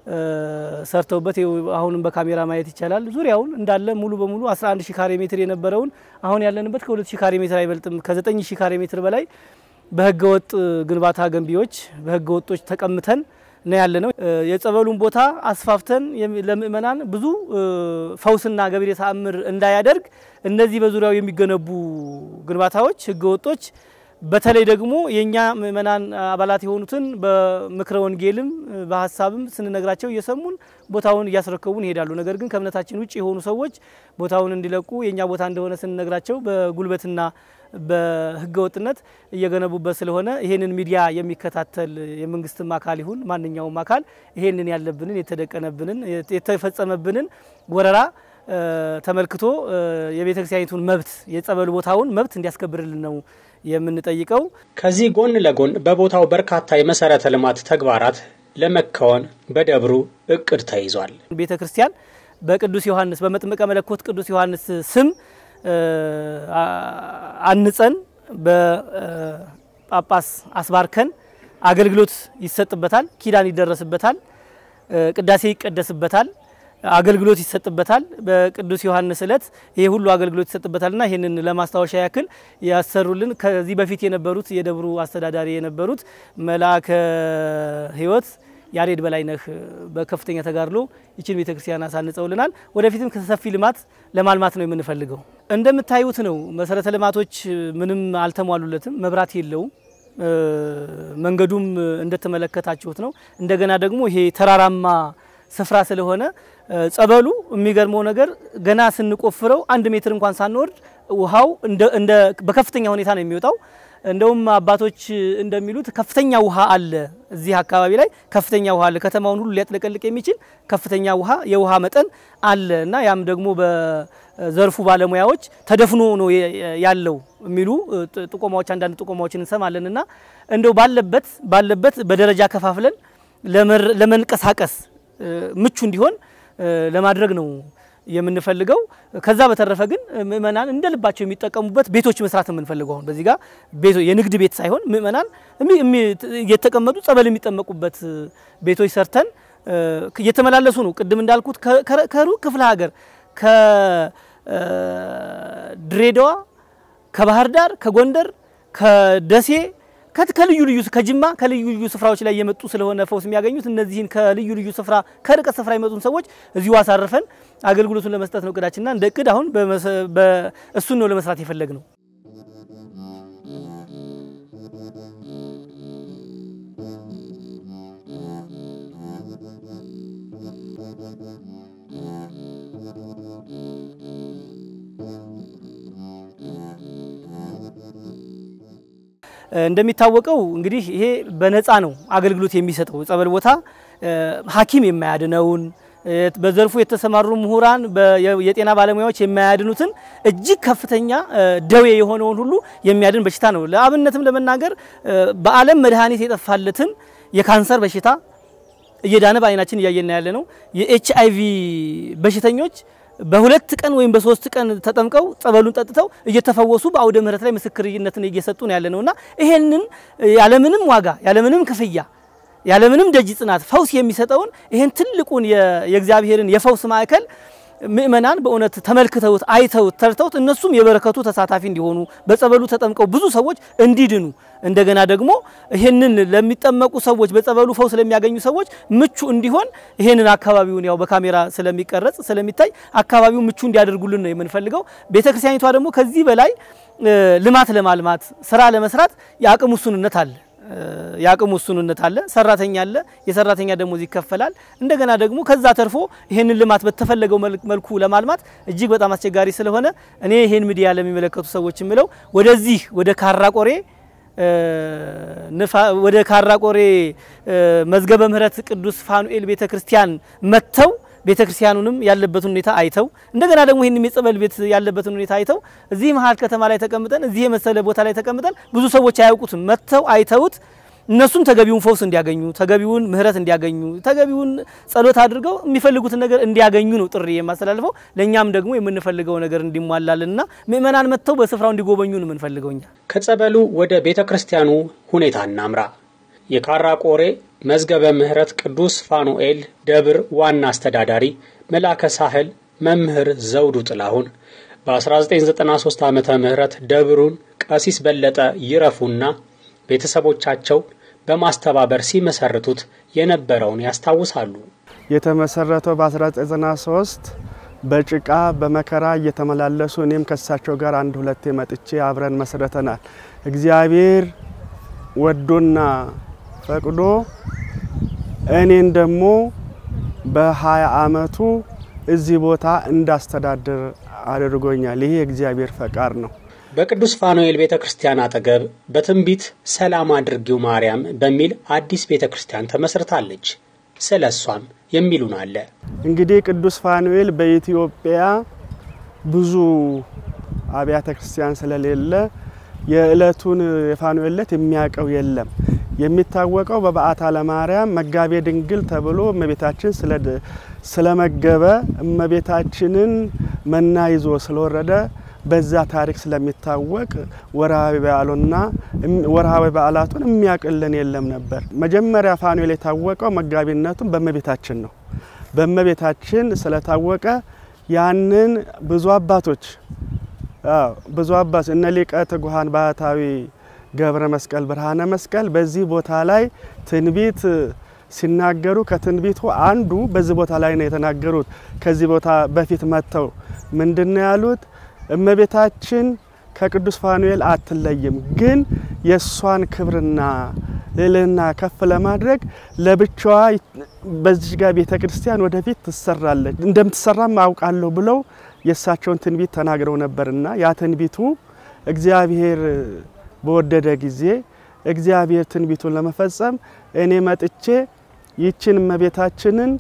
ሰርተውበት አሁንም በካሜራ ማየት ይቻላል። ዙሪያውን እንዳለ ሙሉ በሙሉ አስራ አንድ ሺህ ካሬ ሜትር የነበረውን አሁን ያለንበት ከሁለት ሺህ ካሬ ሜትር አይበልጥም። ከዘጠኝ ሺህ ካሬ ሜትር በላይ በህገወጥ ግንባታ ገንቢዎች በህገወጦች ተቀምተን ነው ያለነው። የጸበሉን ቦታ አስፋፍተን ለምእመናን ብዙ ፈውስና ገቢረ ተአምር እንዳያደርግ እነዚህ በዙሪያው የሚገነቡ ግንባታዎች ህገወጦች በተለይ ደግሞ የኛ ምእመናን አባላት የሆኑትን በምክረ ወንጌልም በሐሳብም ስንነግራቸው እየሰሙን ቦታውን እያስረከቡን ይሄዳሉ። ነገር ግን ከእምነታችን ውጪ የሆኑ ሰዎች ቦታውን እንዲለቁ የኛ ቦታ እንደሆነ ስንነግራቸው በጉልበትና በህገወጥነት እየገነቡበት ስለሆነ ይሄንን ሚዲያ የሚከታተል የመንግስትም አካል ይሁን ማንኛውም አካል ይሄንን ያለብንን የተደቀነብንን የተፈጸመብንን ወረራ ተመልክቶ የቤተክርስቲያኒቱን መብት የጸበል ቦታውን መብት እንዲያስከብርልን ነው የምንጠይቀው። ከዚህ ጎን ለጎን በቦታው በርካታ የመሰረተ ልማት ተግባራት ለመከወን በደብሩ እቅድ ተይዟል። ቤተክርስቲያን በቅዱስ ዮሐንስ በመጥምቀ መለኮት ቅዱስ ዮሐንስ ስም አንጸን በጳጳስ አስባርከን አገልግሎት ይሰጥበታል፣ ኪዳን ይደረስበታል፣ ቅዳሴ ይቀደስበታል፣ አገልግሎት ይሰጥበታል። በቅዱስ ዮሐንስ ዕለት ይሄ ሁሉ አገልግሎት ይሰጥበታልና ይሄንን ለማስታወሻ ያክል ያሰሩልን ከዚህ በፊት የነበሩት የደብሩ አስተዳዳሪ የነበሩት መልአከ ሕይወት ያሬድ በላይነህ በከፍተኛ ተጋድሎ ይችን ቤተክርስቲያን አሳንጸውልናል። ወደፊትም ከሰፊ ልማት ለማልማት ነው የምንፈልገው። እንደምታዩት ነው መሰረተ ልማቶች ምንም አልተሟሉለትም። መብራት የለውም። መንገዱም እንደተመለከታችሁት ነው። እንደገና ደግሞ ይሄ ተራራማ ስፍራ ስለሆነ ጸበሉ የሚገርመው ነገር ገና ስንቆፍረው አንድ ሜትር እንኳን ሳንወርድ ውሃው እንደ እንደ በከፍተኛ ሁኔታ ነው የሚወጣው። እንደውም አባቶች እንደሚሉት ከፍተኛ ውሃ አለ እዚህ አካባቢ ላይ ከፍተኛ ውሃ አለ፣ ከተማውን ሁሉ ሊያጥለቀልቅ የሚችል ከፍተኛ ውሃ የውሃ መጠን አለና ያም ደግሞ በዘርፉ ባለሙያዎች ተደፍኖ ነው ያለው የሚሉ ጥቆማዎች አንዳንድ ጥቆማዎችን እንሰማለንና እንደው ባለበት ባለበት በደረጃ ከፋፍለን ለመንቀሳቀስ ምቹ እንዲሆን ለማድረግ ነው የምንፈልገው። ከዛ በተረፈ ግን ምእመናን እንደልባቸው የሚጠቀሙበት ቤቶች መስራት የምንፈልገው አሁን በዚህ ጋር ቤቶ የንግድ ቤት ሳይሆን ምእመናን እየተቀመጡ ጸበል የሚጠመቁበት ቤቶች ሰርተን እየተመላለሱ ነው። ቅድም እንዳልኩት ከሩቅ ክፍለ ሀገር ከድሬዳዋ፣ ከባህር ዳር፣ ከጎንደር፣ ከደሴ ከልዩ ልዩ ከጅማ ከልዩ ልዩ ስፍራዎች ላይ የመጡ ስለሆነ ፈውስ የሚያገኙት እነዚህን ከልዩ ልዩ ስፍራ ከርቀት ስፍራ የመጡን ሰዎች እዚሁ አሳርፈን አገልግሎቱን ለመስጠት ነው እቅዳችንና እንደ እቅድ አሁን በእሱን ነው ለመስራት የፈለግነው። እንደሚታወቀው እንግዲህ ይሄ በነፃ ነው አገልግሎት የሚሰጠው ጸበል ቦታ ሐኪም የማያድነውን በዘርፉ የተሰማሩ ምሁራን የጤና ባለሙያዎች የማያድኑትን እጅግ ከፍተኛ ደዌ የሆነውን ሁሉ የሚያድን በሽታ ነው። ለአብነትም ለመናገር በዓለም መድኃኒት የጠፋለትን የካንሰር በሽታ እየዳነ በአይናችን እያየና ያለ ነው። የኤችአይቪ በሽተኞች በሁለት ቀን ወይም በሶስት ቀን ተጠምቀው ጸበሉን ጠጥተው እየተፈወሱ በአውደ ምህረት ላይ ምስክርነትን እየሰጡ ነው ያለነውና ይሄንን ያለምንም ዋጋ ያለምንም ክፍያ ያለምንም ደጅ ጽናት ፈውስ የሚሰጠውን ይሄን ትልቁን የእግዚአብሔርን የፈውስ ማዕከል ምእመናን በእውነት ተመልክተውት አይተውት ተርተውት እነሱም የበረከቱ ተሳታፊ እንዲሆኑ በጸበሉ ተጠምቀው ብዙ ሰዎች እንዲድኑ እንደገና ደግሞ ይሄንን ለሚጠመቁ ሰዎች በጸበሉ ፈውስ ለሚያገኙ ሰዎች ምቹ እንዲሆን ይሄንን አካባቢውን ያው በካሜራ ስለሚቀረጽ ስለሚታይ አካባቢው ምቹ እንዲያደርጉልን ነው የምንፈልገው። ቤተክርስቲያኒቷ ደግሞ ከዚህ በላይ ልማት ለማልማት ስራ ለመስራት ያቅሙ ሱንነት አለ ያቅሙ ሱንነት አለ ሰራተኛ አለ የሰራተኛ ደሞዝ ይከፈላል። እንደገና ደግሞ ከዛ ተርፎ ይሄንን ልማት በተፈለገው መልኩ ለማልማት እጅግ በጣም አስቸጋሪ ስለሆነ እኔ ይሄን ሚዲያ ለሚመለከቱ ሰዎች ምለው ወደዚህ ወደ ካራቆሬ ወደ ካራቆሬ መዝገበ ምህረት ቅዱስ ፋኑኤል ቤተክርስቲያን መተው ቤተክርስቲያኑንም ያለበትን ሁኔታ አይተው እንደገና ደግሞ ይሄንን የጸበል ቤት ያለበትን ሁኔታ አይተው እዚህ መሃል ከተማ ላይ ተቀምጠን እዚህ የመሰለ ቦታ ላይ ተቀምጠን ብዙ ሰዎች አያውቁትም መተው አይተውት እነሱም ተገቢውን ፈውስ እንዲያገኙ ተገቢውን ምህረት እንዲያገኙ ተገቢውን ጸሎት አድርገው የሚፈልጉትን ነገር እንዲያገኙ ነው ጥሪ የማስተላልፈው። ለኛም ደግሞ የምንፈልገው ነገር እንዲሟላልና ምእመናን መተው በስፍራው እንዲጎበኙ ነው የምንፈልገውኛ። ከጸበሉ ወደ ቤተክርስቲያኑ ሁኔታ እናምራ። የካራቆሬ መዝገበ ምህረት ቅዱስ ፋኑኤል ደብር ዋና አስተዳዳሪ መላከ ሳህል መምህር ዘውዱ ጥላሁን በ1993 ዓመተ ምህረት ደብሩን ቀሲስ በለጠ ይረፉና ቤተሰቦቻቸው በማስተባበር ሲመሰርቱት የነበረውን ያስታውሳሉ። የተመሰረተው በ1993 በጭቃ በመከራ እየተመላለሱ እኔም ከሳቸው ጋር አንድ ሁለት መጥቼ አብረን መስርተናል። እግዚአብሔር ወዶና ፈቅዶ እኔን ደግሞ በ20 አመቱ እዚህ ቦታ እንዳስተዳድር አድርጎኛል። ይሄ እግዚአብሔር ፈቃድ ነው። በቅዱስ ፋኑኤል ቤተክርስቲያን አጠገብ በትንቢት ሰላም አድርጊው ማርያም በሚል አዲስ ቤተክርስቲያን ተመስርታለች። ስለሷም የሚሉን አለ። እንግዲህ ቅዱስ ፋኑኤል በኢትዮጵያ ብዙ አብያተ ክርስቲያን ስለሌለ የዕለቱን የፋኑኤል ዕለት የሚያቀው የለም። የሚታወቀው በበዓታ ለማርያም መጋቤ ድንግል ተብሎ እመቤታችን ስለ ስለመገበ እመቤታችንን መና ይዞ ስለወረደ በዛ ታሪክ ስለሚታወቅ ወርሃዊ በዓሉና ወርሃዊ በዓላቱን የሚያቀልን የለም ነበር። መጀመሪያ ፋኑኤል የታወቀው መጋቢነቱን በእመቤታችን ነው። በእመቤታችን ስለታወቀ ያንን ብዙ አባቶች አዎ ብዙ አባቶች እነ ሊቀ ትጉሃን ባህታዊ ገብረ መስቀል ብርሃነ መስቀል በዚህ ቦታ ላይ ትንቢት ሲናገሩ ከትንቢቱ አንዱ በዚህ ቦታ ላይ ነው የተናገሩት። ከዚህ ቦታ በፊት መተው ምንድነው ያሉት? እመቤታችን ከቅዱስ ፋኑኤል አትለይም፣ ግን የሷን ክብርና ለለና ከፍ ለማድረግ ለብቻዋ በዚህ ጋር ቤተክርስቲያን ወደፊት ትሰራለች እንደምትሰራም አውቃለሁ ብለው የሳቸውን ትንቢት ተናግረው ነበርና ያ ትንቢቱ እግዚአብሔር በወደደ ጊዜ እግዚአብሔር ትንቢቱን ለመፈጸም እኔ መጥቼ ይችን እመቤታችንን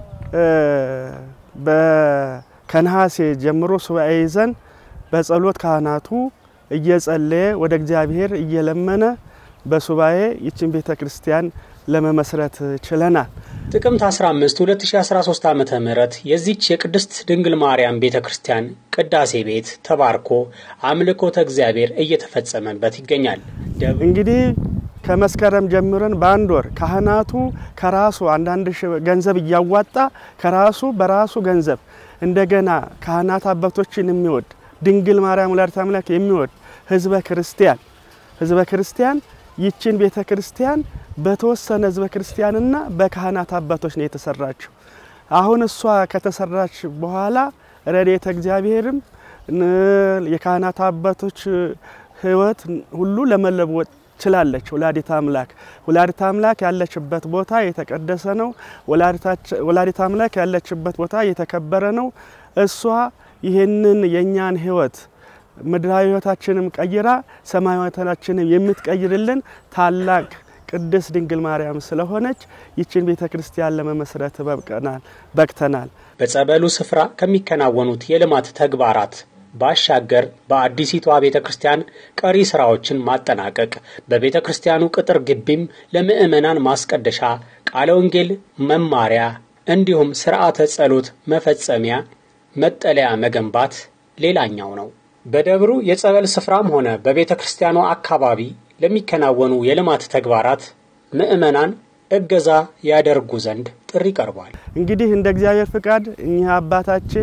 በከነሐሴ ጀምሮ ሱባኤ ይዘን በጸሎት ካህናቱ እየጸለየ ወደ እግዚአብሔር እየለመነ በሱባኤ ይችን ቤተክርስቲያን ለመመስረት ችለናል። ጥቅምት አስራ አምስት ሁለት ሺህ አስራ ሶስት ዓመተ ምህረት የዚች የቅድስት ድንግል ማርያም ቤተክርስቲያን ቅዳሴ ቤት ተባርኮ አምልኮተ እግዚአብሔር እየተፈጸመበት ይገኛል። እንግዲህ ከመስከረም ጀምረን በአንድ ወር ካህናቱ ከራሱ አንዳንድ ገንዘብ እያዋጣ ከራሱ በራሱ ገንዘብ እንደገና ካህናት አባቶችን የሚወድ ድንግል ማርያም ወላዲተ አምላክ የሚወድ ህዝበ ክርስቲያን ህዝበ ክርስቲያን ይችን ቤተክርስቲያን በተወሰነ ህዝበ ክርስቲያንና በካህናት አባቶች ነው የተሰራችው። አሁን እሷ ከተሰራች በኋላ ረድኤተ እግዚአብሔርም የካህናት አባቶች ህይወት ሁሉ ለመለወጥ ችላለች። ወላዲተ አምላክ ወላዲተ አምላክ ያለችበት ቦታ የተቀደሰ ነው። ወላዲተ አምላክ ያለችበት ቦታ የተከበረ ነው። እሷ ይሄንን የኛን ህይወት ምድራዊ ህይወታችንን ቀይራ ሰማያዊ ህይወታችንን የምትቀይርልን ታላቅ ቅድስት ድንግል ማርያም ስለሆነች ይችን ቤተክርስቲያን ለመመስረት በቅተናል በቅተናል። በጸበሉ ስፍራ ከሚከናወኑት የልማት ተግባራት ባሻገር በአዲሲቷ ቤተክርስቲያን ቀሪ ስራዎችን ማጠናቀቅ በቤተክርስቲያኑ ቅጥር ግቢም ለምእመናን ማስቀደሻ ቃለ ወንጌል መማሪያ እንዲሁም ሥርዓተ ጸሎት መፈጸሚያ መጠለያ መገንባት ሌላኛው ነው። በደብሩ የጸበል ስፍራም ሆነ በቤተክርስቲያኑ አካባቢ ለሚከናወኑ የልማት ተግባራት ምእመናን እገዛ ያደርጉ ዘንድ ጥሪ ቀርቧል። እንግዲህ እንደ እግዚአብሔር ፍቃድ እኛ አባታችን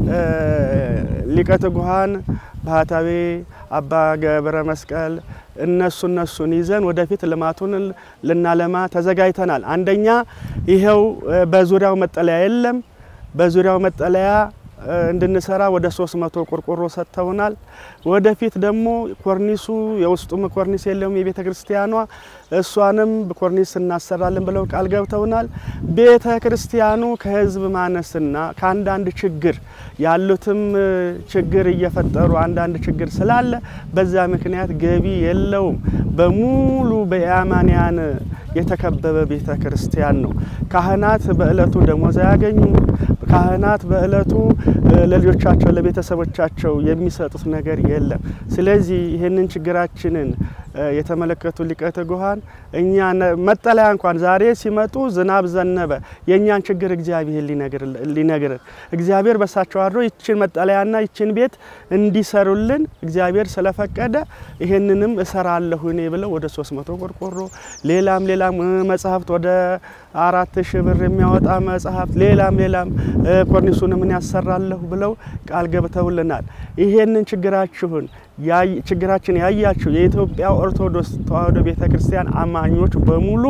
ሊቀ ትጉሃን ባህታዊ አባ ገብረ መስቀል እነሱ እነሱን ይዘን ወደፊት ልማቱን ልናለማ ተዘጋጅተናል። አንደኛ ይሄው በዙሪያው መጠለያ የለም። በዙሪያው መጠለያ እንድንሰራ ወደ ሶስት መቶ ቆርቆሮ ሰጥተውናል። ወደፊት ደግሞ ኮርኒሱ የውስጡም ኮርኒስ የለም የቤተክርስቲያኗ እሷንም በኮርኒስ እናሰራለን ብለው ቃል ገብተውናል። ቤተክርስቲያኑ ከህዝብ ማነስና ከአንዳንድ ችግር ያሉትም ችግር እየፈጠሩ አንዳንድ ችግር ስላለ በዛ ምክንያት ገቢ የለውም። በሙሉ በአማንያን የተከበበ ቤተክርስቲያን ነው። ካህናት በእለቱ ደሞዝ ያገኙ ካህናት በእለቱ ለልጆቻቸው ለቤተሰቦቻቸው የሚሰጡት ነገር የለም። ስለዚህ ይሄንን ችግራችንን የተመለከቱ ሊቀ ትጉሃን እኛ መጠለያ እንኳን ዛሬ ሲመጡ ዝናብ ዘነበ የኛን ችግር እግዚአብሔር ሊነግር ሊነግር እግዚአብሔር በሳቸው አድሮ ይችን መጠለያና ይችን ቤት እንዲሰሩልን እግዚአብሔር ስለፈቀደ ይሄንንም እሰራለሁ እኔ ብለው ወደ ሶስት መቶ ቆርቆሮ ሌላም ሌላም መጽሐፍት ወደ አራት ሺህ ብር የሚያወጣ መጽሐፍት ሌላም ሌላም ኮርኒሱን ምን ያሰራለሁ ብለው ቃል ገብተውልናል። ይሄንን ችግራችሁን ያ ችግራችን ያያችሁ የኢትዮጵያ ኦርቶዶክስ ተዋሕዶ ቤተክርስቲያን አማኞች በሙሉ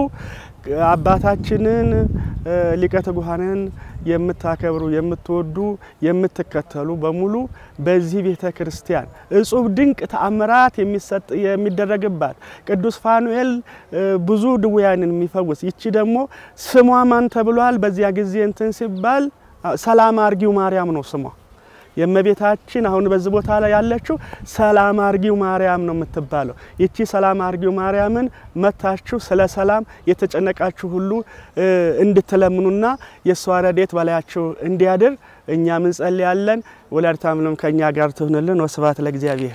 አባታችንን ሊቀ ትጉሃንን የምታከብሩ የምትወዱ የምትከተሉ በሙሉ በዚህ ቤተክርስቲያን እጹብ ድንቅ ተአምራት የሚሰጥ የሚደረግባት ቅዱስ ፋኑኤል ብዙ ድውያንን የሚፈውስ ይቺ ደግሞ ስሟ ማን ተብሏል? በዚያ ጊዜ እንትን ሲባል ሰላም አርጊው ማርያም ነው ስሟ። የእመቤታችን አሁን በዚህ ቦታ ላይ ያለችው ሰላም አርጊው ማርያም ነው የምትባለው። ይቺ ሰላም አርጊው ማርያምን መታችሁ ስለ ሰላም የተጨነቃችሁ ሁሉ እንድትለምኑና የሷ ረድኤት በላያችሁ እንዲያድር እኛ ምን ጸልያለን። ወላዲተ አምላክ ከኛ ጋር ትሁንልን። ወስብሐት ለእግዚአብሔር።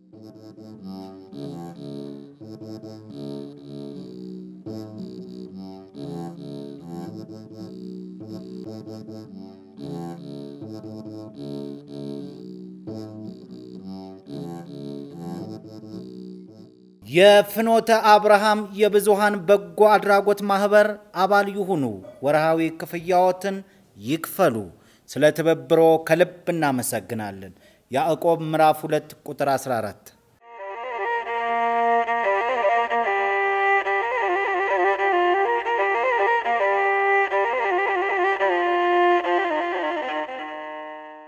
የፍኖተ አብርሃም የብዙሃን በጎ አድራጎት ማህበር አባል ይሁኑ። ወርሃዊ ክፍያዎትን ይክፈሉ። ስለ ትብብሮ ከልብ እናመሰግናለን። ያዕቆብ ምዕራፍ ሁለት ቁጥር አስራ አራት